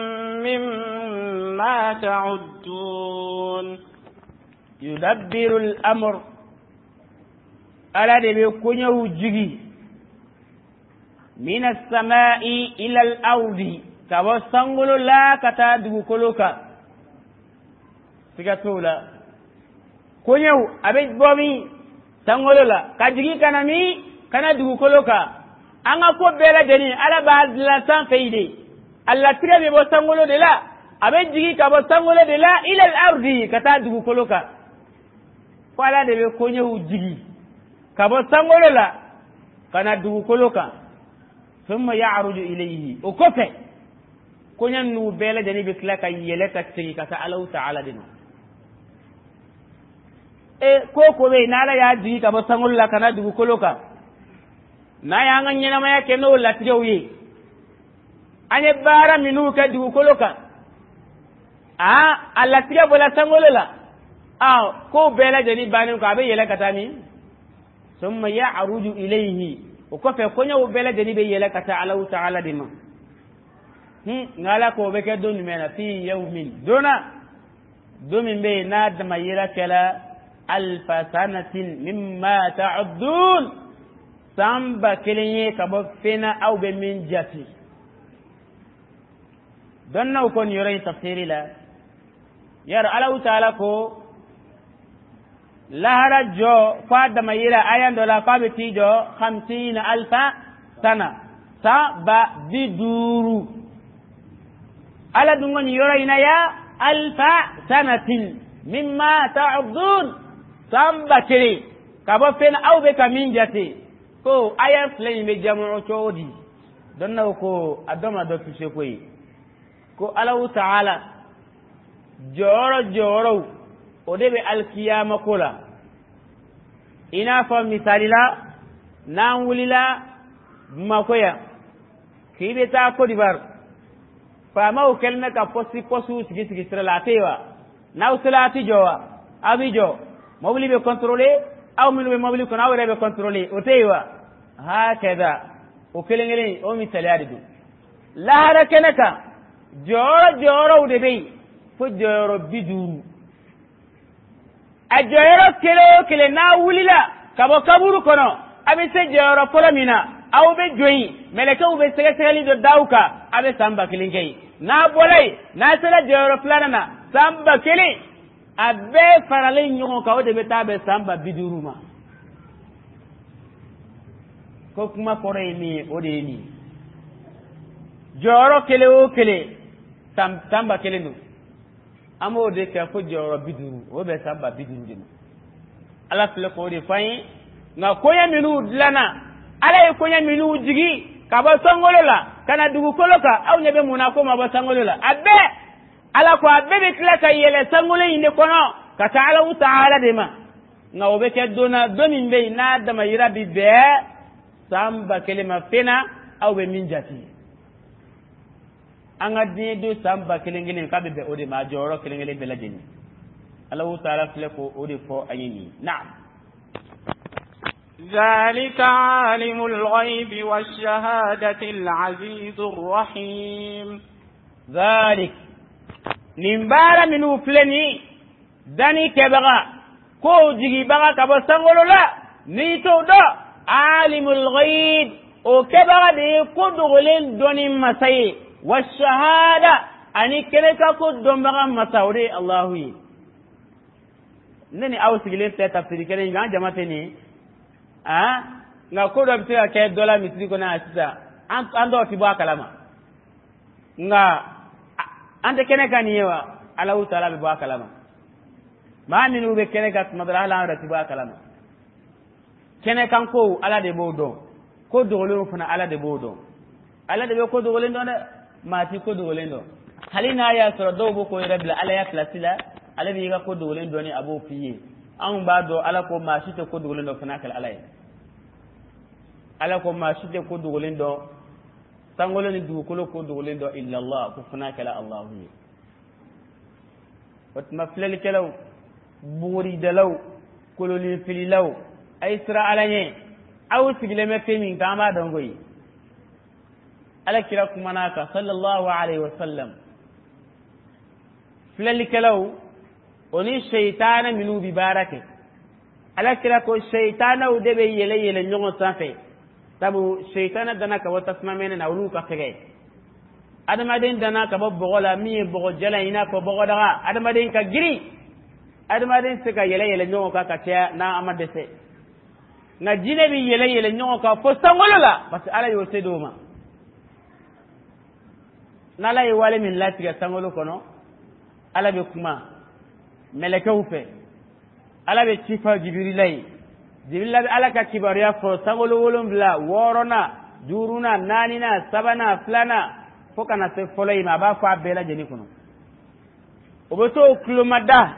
مما تعدون يدبر الأمر ألا بيكونه جيجي من السماء إلى الأرض كما سنقول لا كتادو كلوكا سيكتولا كونيو أبيت بومي سنقول لا كجيجي كنامي كنادو كلوكا أنا كو بلا جني على بعض لسان فيدي الله ترى بيبو سنقول لا أبيت جيجي كما سنقول لا إلى الأرض كتادو كلوكا فلا دبي كونيو جيجي كما سنقول لا كنادو كلوكا ثم يعرج إليه وكفى كنا نوبلا جني بكلا كيلة تكسي كتا الله تعالى دنا كوكو بي نالا يا جي كبا سانغول لا كنا دغ كولوكا نا يا غنينا ما يكنو لا تجوي اني بارا منو كدغ كولوكا الله تيا بولا سانغول لا كو بلا جني بانو كابي يلا كتامي ثم يعرج إليه وكفى كونيا وبلا جني بي يلا كتا الله تعالى دنا ngala ko be ke don mena fi yawmin dona domin be na da mayira kala 1000 sanatin mimma ta'uddun samba kelenye ka bo fena aw be min jati donna ko ni yore tafsiri la yar Allah ta'ala ko lahara jo fa da mayira ayan dola fa be tijo 50000 sana sa ba diduru ala dungoni yorayna ya 1000 sanatin mimma ta'udun samba kiri kabo fen aw be kamin jate ko aya flay me jamu chodi donna ko adama do fishe koy ko Allah ta'ala joro o debe alkiyama kola ina fa misalila nan wulila makoya kibe ta ko dibar فما وكلنا كفوسي سيجي سرلا تيوا ناو سلاتي جوا أبي جو موبلي بكنترولي أو منو موبلي كنا ولا بكنترولي وتيوا هكذا وكلنا أو مثال يادو لا هركنك جورا ودبي فجورا بدو أجورا كيلو ناولي لا كابو كنا أبي سجورا فلامينا أو بجوي ملكه وبسكتلي دو داوكا أبي سامبا كلينكي na bolay na sala jero planana samba kele abe farale nyongo ka ode beta be samba biduruma ko kuma kore ni ode ni joro kele o kele samba kele no amo de ka ko joro biduru o be samba biduru dina ala fle ko ode fayin na koya minu lana ala koya minu jigi kaba sangolola kana dugu koloka aw nyebe munako maba sangolola abbe ala ko abbe be klaka yele sangole inde kono ka ta'ala de ma ngawobe ke dona domin be na da mayira bi be samba kelema fena aw be minjati anga de do samba kelengele ka be ode ma joro kelengele be la jeni Allah ta'ala fle ko ode fo ayini na'am ذلك عالم الغيب والشهادة العزيز الرحيم ذلك نمبارا منو فلني داني كبغا كو جيغي بغا كبا سنغولو لا نيتو دو عالم الغيب او كبغا دي كدغلين دوني مساي والشهادة أني كنكا كدوم بغا مساوري الله نني أو سيجلين تفسيري كده يغان جماعتني nga ko do bitira ke dola misri ko na sisa ando tiba kalama nga ande kene kan yewa Allah ta'ala be ba kalama ma minu be kene ka madara ala tiba kalama kene kan ko ala de bodo ko dole funa ala de bodo ala de ko dole ndo ma ti ko dole ndo halina ya sura do bo ko rabbil ala ya klasila ala bi ga ko dole ndo ni abu fiye an ba do ala ko ma shi te ko dole ndo funa kal ala ala ko ma shi te ko dole ndo sangolo ni du ko dole ndo illa Allah ko funa kala Allah watma flel kelaw buri dalaw kololi fililaw ay sira alanye aw sigleme femi gama dongoyi ala kira kumanaka sallallahu alaihi wasallam flel kelaw oni shaytana minu bi barake ala kira ko shaytana u debe yele nyongo sanfe tabu shaytana dana ka wata smamene na ulu ka fege adamaden dana ka bogola mi bogo jala ina ko bogo daga adamaden ka giri adamaden se ka yele nyongo ka katia na amadese na jine bi yele nyongo ka fo sangolola parce ala yo sedoma nala yi wale min latiga sangolo kono ala be kuma melekaw fe ala be cifa jibirilay jibril be ala ka kibariya fo sangolo wolombla worona duruna nanina sabana flana fokana se folay ma ba fa bela jeni kono obeto klomada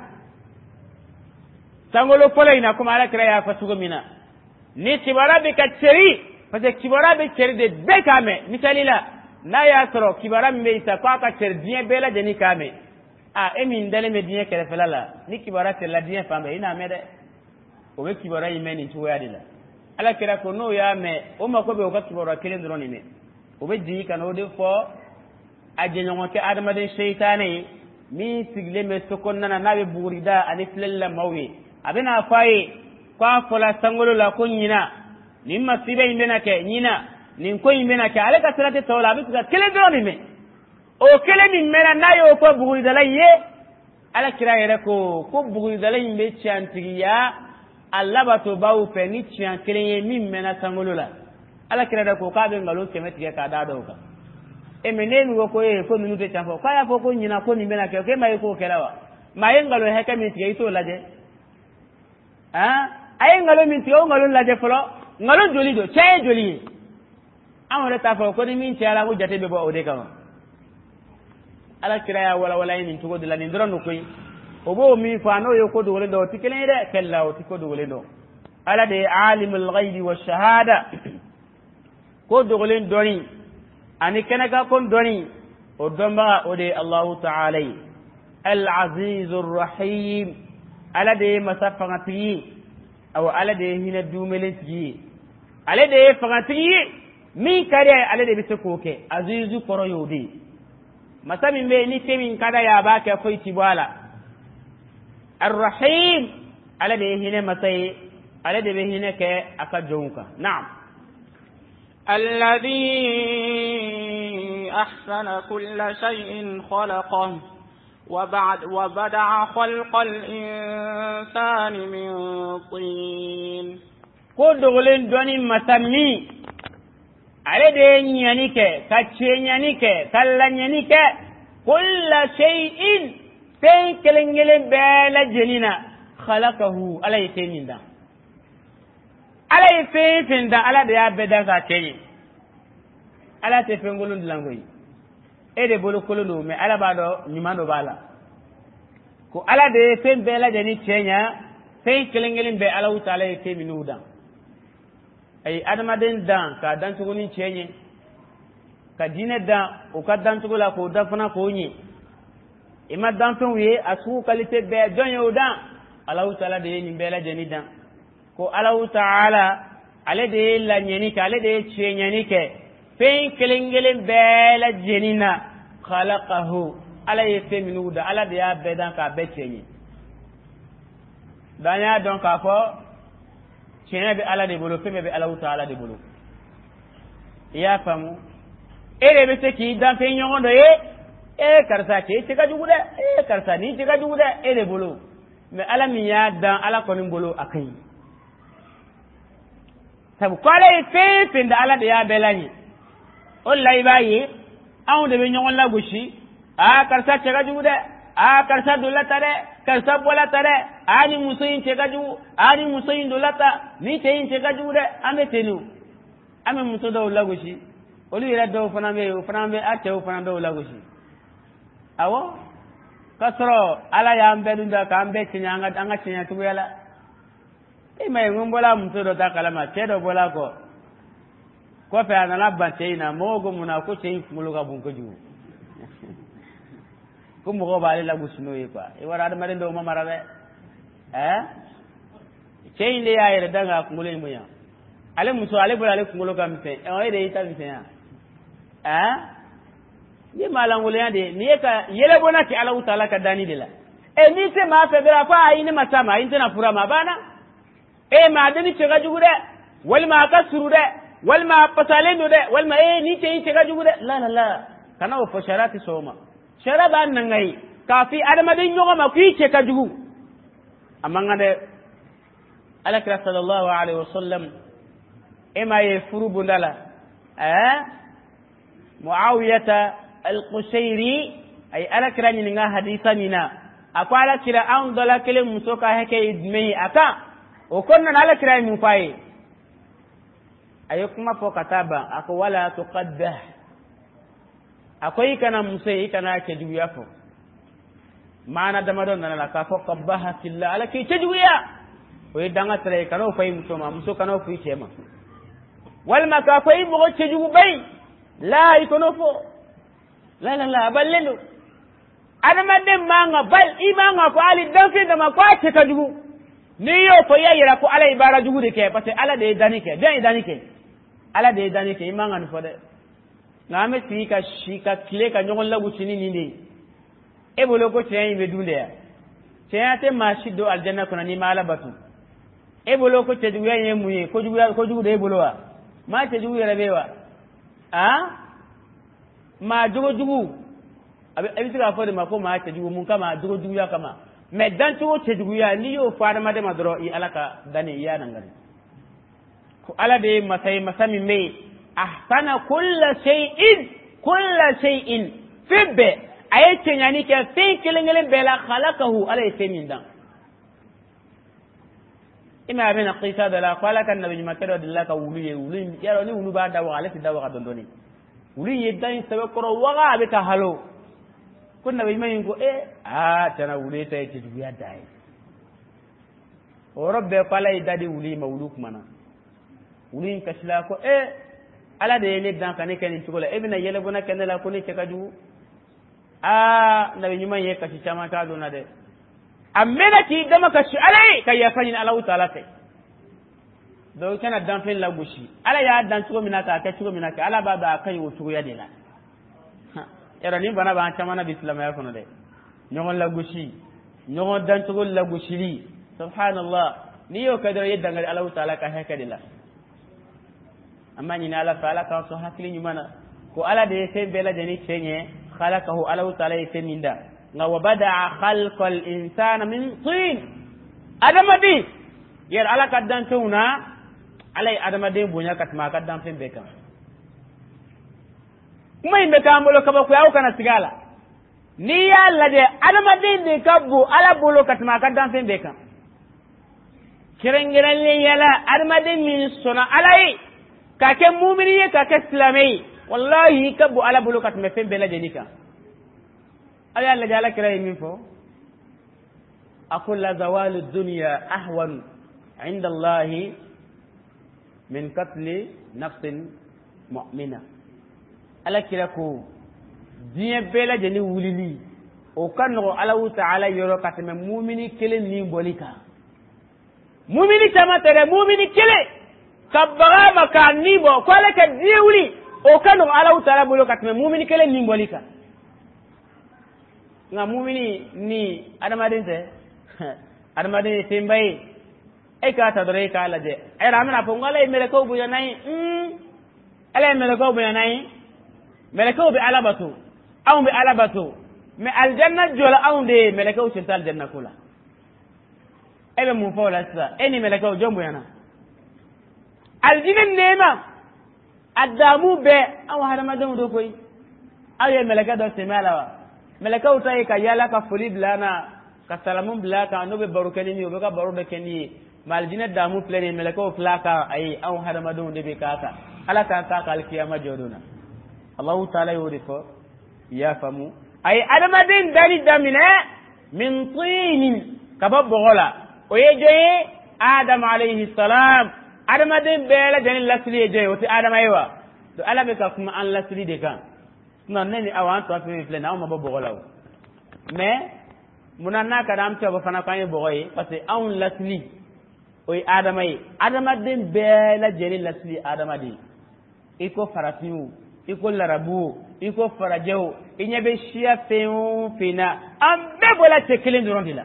sangolo folay na kuma ala kira ya fa sugo mina ni kibara be ka ceri parce que kibara be ceri de bekame misalila na ya soro kibara me isa kwa ka ceri bien bela jeni kame emin dale me diye kere felala ni kibara te la diye fambe ina mede o be kibara yimeni to yadila ala kira ko no ya me o ma ko be o ka kibara kelen droni me o be di kan o de fo ajenyo ke adama de shaytane mi sigle me sokon nana nabe burida ani flella mawi abena faye kwa fola sangolo la ko nyina ni masibe imena ke nyina ni ko imena ke ala ka salate tawla bi ka kelen droni me o kele min mena nayo ko bugul dalaye ala kira yere ko bugul dalaye be chantiya alla bato bawo fe ni tian kele min mena sangolola ala kira da ko ka be ngalo kemeti ka da do ka e menenu ko ko minute champo ka ya ko nyina ko ni mena ke mai ko kelawa mai ngalo he ka min tiya ito laje ay ngalo min tiya ngalo laje folo ngalo joli do che joli amore ta fo ko ni min tiya la ko jate be bo o de ka ala kira ya wala yin tugo de la ni ndron ko yi obo mi fa no yo ko do le do tikene de kella o tiko do le do ala de alimul ghaib wa shahada ko do le doni ani kana ka kon doni o domba o de allah ta'ala al azizur rahim ala de masafati aw ala de hina dumelenti ala de fagati mi kare ala de bisoko azizu koro yodi masami me ni kemin kada ya ba ka foiti bala arrahim ala de hine masai ala de hine ke aka jonka na'am alladhi ahsana kulla shay'in khalaqahu wa bada'a khalqal insani min tin ko dogolen doni masami ale de nyani ke ka chenyani ke kallanyani ke kullu shay'in tay kelengele bela jenina khalaqahu alay teninda alay fefenda ala de abeda ka teni ala te fengolun dilangoyi ede bolo kololo me ala bado nyimando bala ko ala de fen bela jeni chenya tay kelengele be ala utala te minuda ay adama den dan ka dan tugo ni chenye ka dine dan o ka dan tugo la ko da fana ko nyi ima dan ton wi asu kalite be don yo dan Allah taala de ni bela jeni dan ko Allah taala ale de la nyeni ka ale de chenye ni ke fen kelengele bela jenina khalaqahu ala yete minuda ala de ya be dan ka be chenye danya don ka fo chenye be ala de bolo feme be Allah taala de bolo ya famu ere be se ki dan fe nyondo karsa ke te ka jugude karsa ni te ka jugude ere bolo me ala mi ya dan ala ko ni bolo akai sabu ko ala fe nda ala de ya belani wallahi bayi an de be nyon la gushi karsa te ka jugude karsa dolata de karsa bolata de ani musoyin te ka jugu ani musoyin dolata ni te yin te ka jugude ame tenu ame muso do la gushi olu ira do fana be ate o fana do la gushi awo kasro ala ya mbedunda ka ambe tinyanga anga tinya tubela mai ngombola muso do takalama tedo bola ko fe ana labba teina mogo muna ko tein muluga bunko ju ko mo ba la gusno yi kwa e wara ma den do ma mara de cey le ya yere daga kungule mu ya ale muso ale bula ale kungulo kam fe e o de ita fe ya ni malangule ya de ni ka yele bona ki ala utala ka dani de la e ni se ma fe bera fa ayi ni matama ayi tana fura ma bana e ma de ni cega jugu de wal ma ka suru de wal ma pasale do de wal ma ni ce cega jugu de la kana o fo sharati soma sharaba nan ngai kafi adama de nyoga ma ku ce ka jugu amanga de alakira sallallahu alaihi wasallam ema ye furu bundala muawiyata al-qusayri ay alakira ni nga hadisa nina akwa alakira an dola kele musoka heke idmehi aka o konna alakira mu fayi ayo kuma fo kataba ako wala tuqaddah akoy kana musay kana ke juya fo mana damadon nana ka fo qabaha fillah alaki tajwiya o danga tere kana fay muso kana fu chema wal maka fay mo tejugu bay la ikono fo la ballelu adama dem manga bal imanga ko ali danfi dama ko te kajugu ni yo fo yayira ko ala ibara jugu de ke parce que ala de danike ala de danike imanga ni fo de ngame tika shika kile ka nyogon lagu chini nindi e bolo ko tiyan be dunde ya tiyan te mashido aljanna kuna ni mala batu e bolo ko te duya ye muye ko jugu de bolo wa ma te jugu yere bewa ma jugu abi tika fo de ma ko ma te jugu mun kama jugu ya kama me dan to te jugu ya ni yo fara ma de madro i alaka dani ya nan gari ko ala de masami me ahsana kulla shay'in fibbe ayete nyani ke fin kilingelen bela khalaqahu alayhi min dan ima bena qisa da la qala kan nabi makado dalla ka wulu yaro ni wulu ba da wa alati da wa dondoni wulu yedan sabe koro waga be ka halo kun nabi mai ko tana wulu ta yake duya dai o rabbe qala idadi wulu ma wulu kumana wulu kasla ko ala de yele dan kan ken tukola ibna yele bona ken la ko ni ke kaju nabi nyuma ye kashi chama ta dona de amena ki dama kashi alai kai ya fani Allah ta'ala kai do kana dan fen la gushi ala ya dan tuko minaka ka tuko minaka ala baba kai wo tuko ya de la era ni bana ba chama na bislam ya kono de nyogon la gushi nyogon dan tuko la gushi subhanallah ni yo kadar yedda ngal Allah ta'ala ka haka de la amma ni ala ta'ala ka so hakli nyumana ko ala de se bela jani chenye khalaqahu Allah ta'ala yeminda nga wabada khalqal insana min tin adama di yer ala kaddan tuna alai adama de bonya katma kaddan fen beka kuma imbe kambolo kaba ku yawo kana sigala ni ya lade adama de kabbu ala bolo katma kaddan fen beka kirengiran le yala adama de min sona alai kake mu'mini kake islamai wallahi kabbu ala bolo katma fen bela jenika ala la jala kira min fo aqul la zawal ad-dunya ahwan 'inda Allah min qatl nafs mu'mina ala kira ko diye bela jeni wulili o kanno ala ta'ala yoro katme mu'mini kele ni bolika mu'mini tama tere mu'mini kele kabara maka ni bo ko ala ka diwli o kanno ala ta'ala bolo katme mu'mini kele ni bolika nga mu'mini ni adamaden tembai e ka ta dore ka laje e ramana po ngala mere ko bu yanai ala mere ko bu yanai mere ko bi alabatu aw bi alabatu me aljanna jola aw de mere ko sin tal janna kula e be mu fawla sa eni mere ko jombu yana aljinin nema adamu be aw haramadan do koy aw mere ka do semalawa melaka utai ka yala ka fuli blana ka salamun blaka no be barukani ni be ka baru de keni maljina damu plene melaka o plaka ai an hada madon de be kaka ala ta ka kal kiyama joduna Allah ta'ala yurifo ya famu ai adamadin dari damine min tin kababgola o yeje adam alayhi salam adamadin bela janin lasli yeje woti adam aywa to ala be ka kuma an lasli de kan non neni awan to afi plena o mabbo golaw mais munanna kadam to ba fana kan boy parce que on lasli oy adama den be la jeri lasli adama di iko farasiu iko larabu iko farajeu inyabe shia feu fina ambe bola tekelen durondila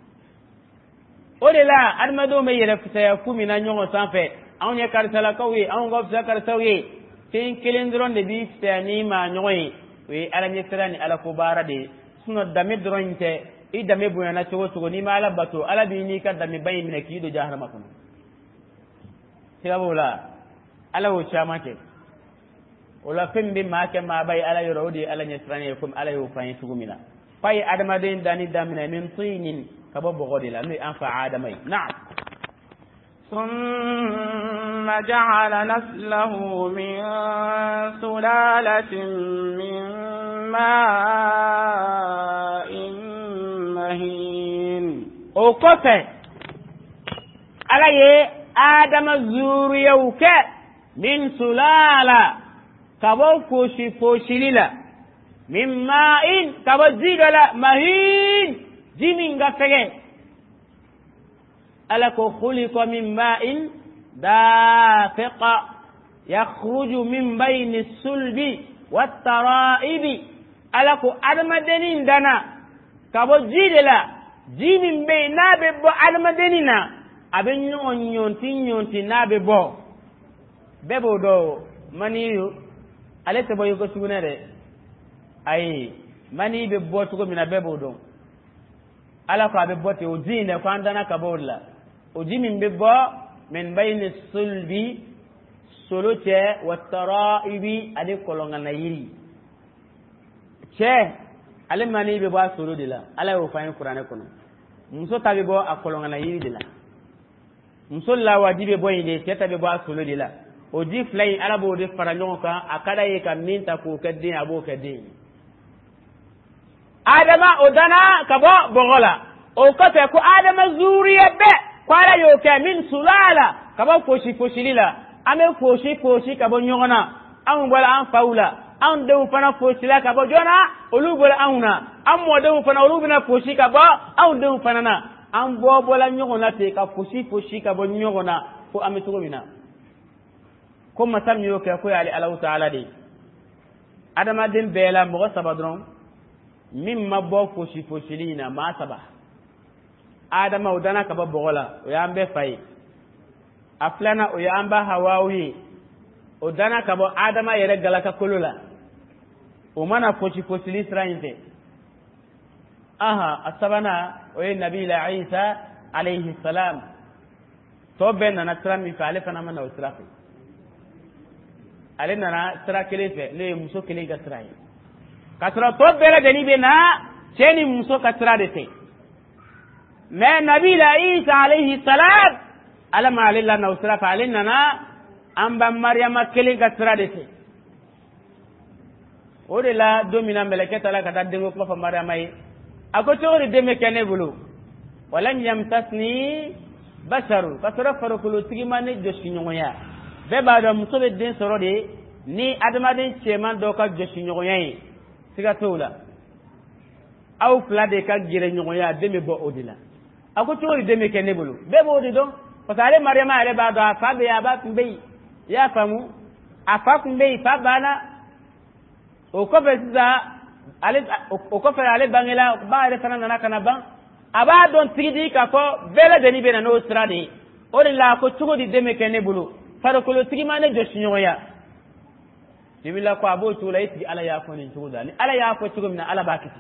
odela adama do me yere fitaya kumina nyongo sanfe on ya karsala kawi on go fisa karsawi tin kelen duronde bi fitani ma nyoyi we ala nyesrani ala ko barade suno dame duronte i dame buyana cogo ni ma ala bato ala bi ni ka dame bayi mina ki do jahannama kono tilabola ala wo chama ke wala fembe ma ke ma bay ala yorodi ala nyesrani kum ala yo fayin sugumina fay adama den dani damina min tinin kabo bogodila ni anfa adamai na'am ثم جعل نسله من سلالة من ماء مهين وقفه على آدم الزوريوك من سلالة كبو فوشللا من ماء كبو زيدلا مهين جمين غفغه ألك خلق من ماء دافق يخرج من بين الصلب والترائب ألك أدم دنين دنا كبو جيدلا جيمين بي نابي بو أدم دنينا أبن يونتي نابي بو بيبو دو منيو أليس بو يكو سيغنره أي مني بيبو تكو من بيبو دو ألك أبي بوتي وجينا فاندنا كبولا وجيمين بيبو من بين الصلب solote wataraibi ade kolonga na yiri che ale mani be ba solo de la ala yo fayin qur'ane kono muso tabe bo akolonga na yiri de la muso la wajibe bo inde te tabe bo solo de la o di flay ala bo de faranyon ka akada ye ka minta ko kadin abo kadin adama odana kabo bogola o ko te ko adama zuriya be kwala yo ke min sulala kabo foshilila ame foshi kabo nyongona an wala an faula an dewu fana foshi la kabo jona olu bola anuna an mo dewu fana olu bina foshi kabo an dewu fana na an bo bola nyongona te ka foshi kabo nyongona ko ame to mina ko masam yo ke ko ali Allah ta'ala de adama den bela mo sabadron mimma bo foshi lina ma saba adama udana kabo bogola o yambe fay aflana o yamba hawawi o dana kabo adama yere galaka kolula o mana fochi lisrainte aha asabana o ye nabi la Isa alayhi salam to benna na trami fa ale fana mana o trafi ale nana tra kelefe le muso kele ga trai katra to bela deni be na cheni muso katra de te mais nabi la Isa alayhi salam alama alilla na usra fa alinna na amba maryama kelen ka tradite o de la domina meleketa la kata dengo ko fa maryama yi ako tori deme kene bulu walan yamtasni basharu kasara farukulu tigimane joshi nyoya be ba do musobe den soro de ni adama den cheman do ka joshi nyoya yi siga tola aw flade ka gire nyoya deme bo odila ako tori deme kene bulu be bo de don parce que Mariama ale ba do afa be aba kumbe ya famu afa kumbe fa bana o ko be za ale o ko fera ale bangela ba ale kana na kana ban aba don tigidi ka ko bele de ni be na no strade o de la ko tugo di deme kene bulu faro ko lo tigi mane jo sinyoya dibila ko abo tula iti ala ya ko ni tugo dani ala ya ko tugo mina ala bakiti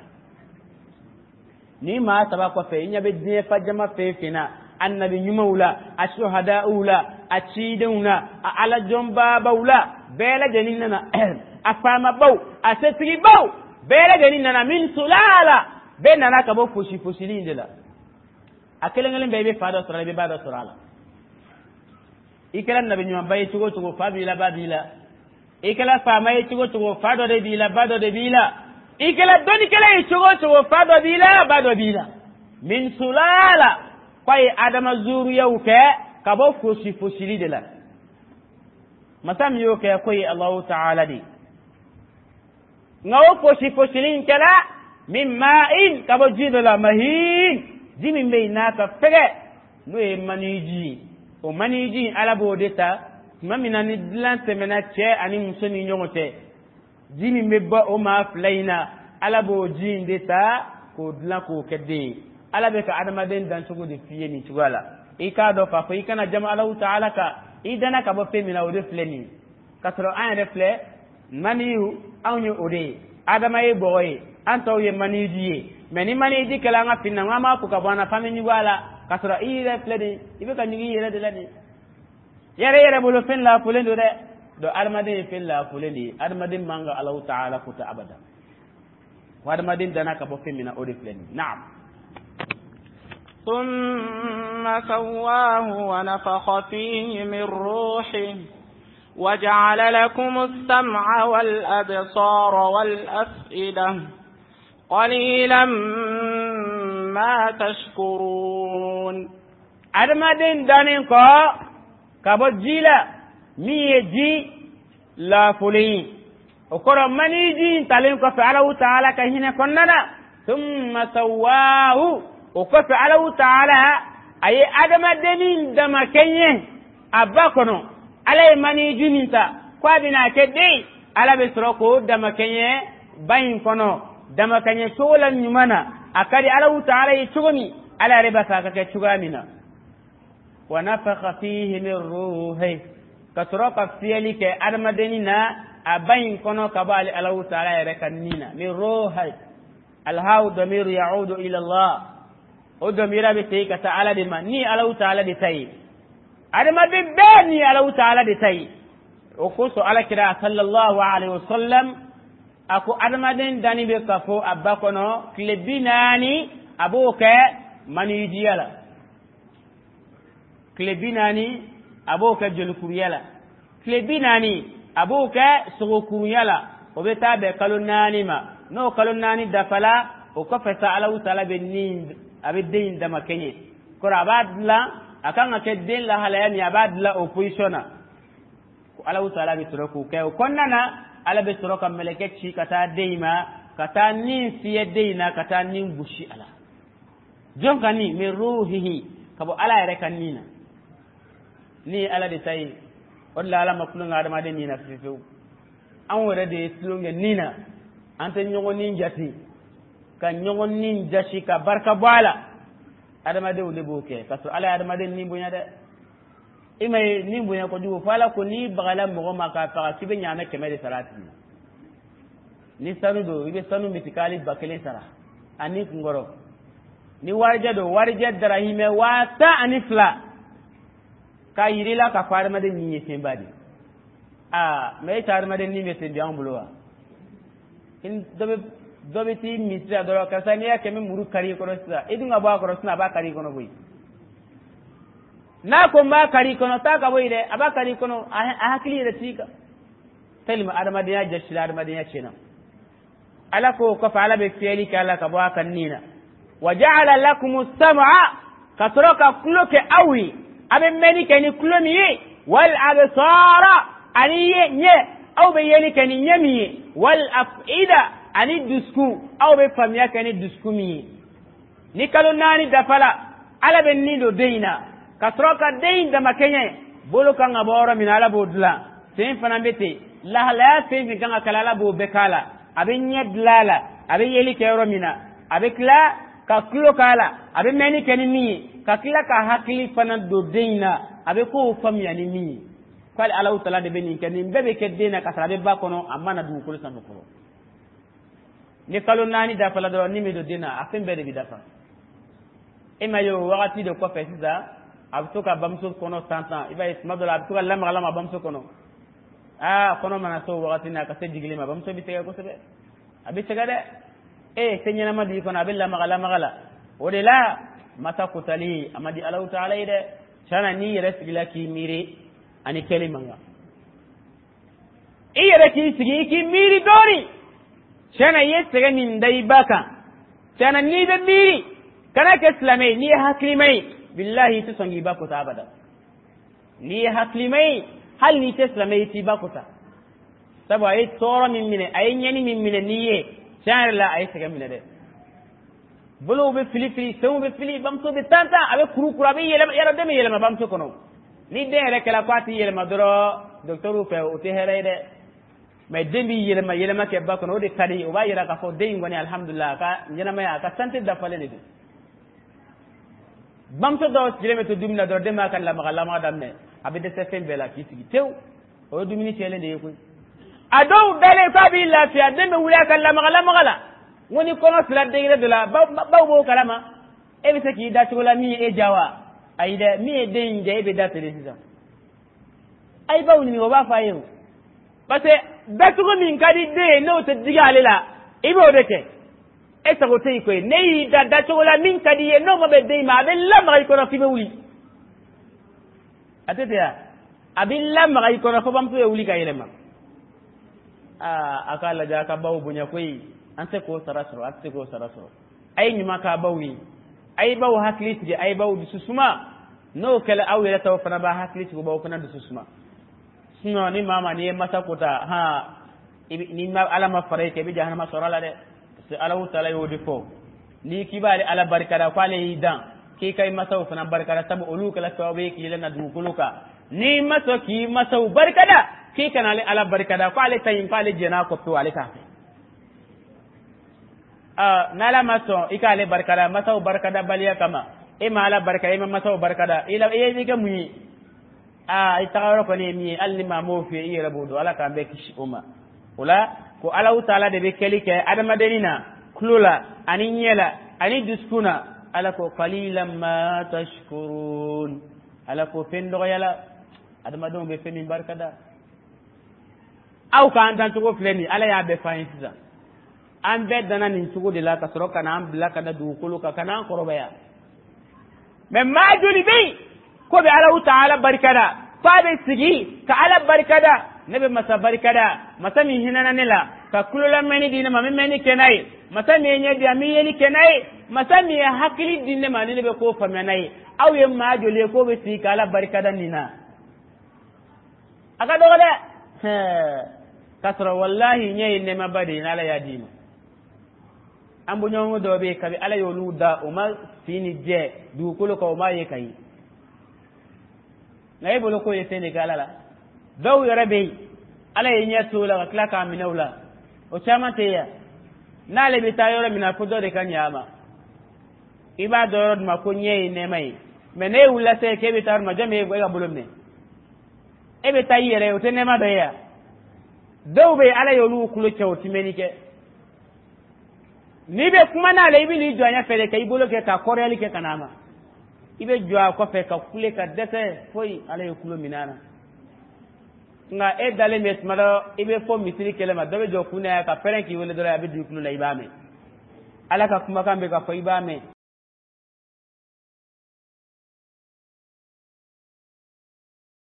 ni ma taba ko fe nya be de fa jama fe fina annabi nyumawla ashuhadaula achiduna ala jomba baula bela janinna afama baw asetri baw bela janinna min sulala benana ka bo fushi lindela akelengelen bebe fada sura be bada surala ikela nabi nyuma baye tugo fabila babila ikela fama ye tugo fado de bila bado de bila ikela doni kele tugo fado bila bado bila min sulala kwai adama zuru yauke kabo fushi de la masam yoke koy Allah ta'ala di ngawo fushi lin kala min ma'in kabo jido la mahin jimi be naka fege no e maniji o maniji ala bodeta mamina ni dilan semena che ani musoni nyongote jimi be ba o ma flaina ala bo jinde ta ko dilan ko kedde ala be ka adama den dan sugo de fiye ni tugala e ka do fa fa kana jama Allah ta'ala ka idana ka bo femina o de fleni katro an de fle maniyu awnyo ode adama e boye anto ye maniji meni maniji kala nga finna ngama ko ka bana famini wala katro i de fleni ibe ka nyigi yere de lani yere bolo fen la fulendo de do almade fen la fulendi adamade manga Allah ta'ala ko ta abada وادمدين دنا كبو فيمنا اوريفلين نعم ثم سواه ونفخ فيه من روحه وجعل لكم السمع والأبصار والأفئدة قليلا ما تشكرون adamden danin ko kabo jila miyeji la fulin okoro maniji talen ko fa Allah ta'ala ka hina konnana thumma sawahu o ko fa Allah ta'ala ay adama denin dama kenye abakono alay maniji minta ko bina kedde ala be sroko dama kenye bayin kono dama kenye solan nyumana akari Allah ta'ala yi chugoni ala riba ka ke chugamina wa nafakha fihi min ruhi kasraka fiyalike adama denina abayin kono kabali Allah ta'ala yarekanina min ruhi alhaw damir yaudu ila Allah o damira be tay ka ta'ala de ni Allah ta'ala de tay adama be bani Allah ta'ala de tay o ko so ala kira sallallahu alaihi wasallam ako adama den dani be kafo abakono klebinani aboke manijiyala klebinani aboke jolkuriyala klebinani abuka sugukuriyala obeta be kalunani ma no kalunani dafala o ko fesa ala utala be nin abedin dama kenye ko abadla akanga ke den la halayani abadla oppositiona ko ala utala be toroku ke o konnana ala be toroka meleke ci kata deima kata nin siye deina kata nin bushi ala jonkani min ruhihi kabo ala yare kanina ni ala de tay walla ala makulun adama de nina fifu an wore de tulunge nina ante nyongo nin jati ka nyongo nin jashi ka barka bala adama de wole boke kaso ala adama de nin bunya de imay nin bunya ko du fala ko ni bagala mo ma ka fa kibe nyame kemede salati ni sanu do ibe sanu mitikali bakele sara ani ngoro ni warja do warja darahime wata anifla ka yirila ka fara madan ni yete badi me tar madan ni mete bi ambulowa in dobe ti mitra do ka saniya kemi muru kari ko rosta idunga ba ko rosta ba kari kono boy na ko ba kari kono ta ka boy de aba kari kono a hakili da tika telma adama da ya jashi adama da ya cena ala ko fa ala be fieli kala ka ba kan nina waja'ala lakumus sam'a katroka kuloke awi abe meni keni kulomi wal absara ani nye aw be yeli keni nyami wal afida ani dusku aw be famya keni dusku mi ni kalo nani dafala ala be ni do deina katroka dein da makenye bolo kanga boro min ala bodla sen fana bete la la sen kanga kala bo bekala abe nye blala abe yeli kero mina abe kla ka kulo kala abe meni keni mi ka kila ka hakili fana do deina abe ko famya ni mi kwal Allah taala de beni keni bebe ke deina ka sabe ba kono amana du ko san ko ni kalo nani da fala do ni mi do deina afin bede bi dafa ima yo wakati de ko fesisa abto ka bamso kono tantan iba isma do abto ka lama bamso kono kono mana so wakati na ka se digile ma bamso bi te ko sebe abi tega de senyana madi kono abella magala ode la mata kutali amadi Allah taala ide sana ni resgila ki miri ani kelimanga iyere ki sigi ki miri dori sana yesega ni ndai baka sana ni be miri kana ke islamai ni haklimai billahi tusangi bako ta abada ni haklimai hal ni islamai ti bako ta sabo ay toro min mine ay nyani min mine niye sana la ay sega mine de bolo be fili sewu be fili bamso be tanta abe kuru abe yara deme yelema bamso kono ni de rek la kwati yelema doro docteur fe o te here de mais dembi yelema ke ba kono de kadi o ba yara ka fo de ngoni alhamdulillah ka nyana maya ka sante da fale de bamso do jireme to dumina do de ma kan la ma damne abe de se fembe la ki sigi tew o dumini tele de ko ado dale ko bi la fi ademe wula kan la magala woni kono sila degre de la bawo kalama e be se ki da chola mi e jawa ayida mi e denje e be da télévision ay bawo ni o ba fa yin parce que da to min kadi de no te digale la e be o de ke e sa ko te ko ne da chola min kadi e no mo be de ma be la ma ko no fi be wuli atete ya abilla ma ko no fo bam to e wuli ka yelema akala ja ka bawo bunya koyi an se ko sarasro ay nyuma ka bawi ay baw haklit je ay baw dususuma no kala awira taw fana ba haklit ko baw fana dususuma sino ni mama ni masa kota ha ni ma alama fare ke bi jahannama sorala de se alahu taala yodi fo ni kibali ala barkada ko ale yidan ki kay masa fana barkada sabu ulu kala tawbe ki lena du kuluka ni masa ki masa barkada ki kana ala barkada ko ale tayin ko ale jena ko to ale ka nala maso ikale barkada masaw barkada baliya kama e mala barkada e masaw barkada ila e diga muyi itawaro ko ne mi allima mo fi e rabudo ala ka be kishi uma wala ko ala taala de be kelike adama denina klula ani nyela ani diskuna ala ko qalilan ma tashkurun ala ko fendo yala adama don be femi barkada aw ka antan to ko fleni ala ya be fayin siza an be dana nin cugo de la ka soro kana an bila kana du kulu ka kana korobaya mais majuli bi ko be ala taala barkada fa be sigi ka ala barkada nabi masa barkada masa min hinana nela ka kulula meni dina ma meni kenai masa mi nyedi ami yeni kenai masa mi hakili dinne ma ne be ko famanai aw ye majuli ko be sigi ka ala barkada nina aka dogale kasra wallahi nyai ne mabadi na ala yadima ambu nyongo do be kabi ala yolu da o ma fini je du ko ko ma ye kai ngay bolo ko ye Senegal la daw yara be ala ye nyato la kala ka minawla o chama te ya na le bitayoro mina ko do de kanyama iba do ma ko nyei ne mai mene wula se ke bitar ma jame go ga bulum ne e be tayere o te ne ma do ya daw be ala yolu kulo chawti menike ni be kuma na le ibi ni joanya fere ka ibolo ke ka koreli ke kanama ibe joa ko fe ka kule ka dete foi ala yokulo minana nga e dale mes mala ibe fo misiri kele ma dobe jo kuna ka peren ki wole dole abi dukulu la ibame ala ka kuma kambe ka fo ibame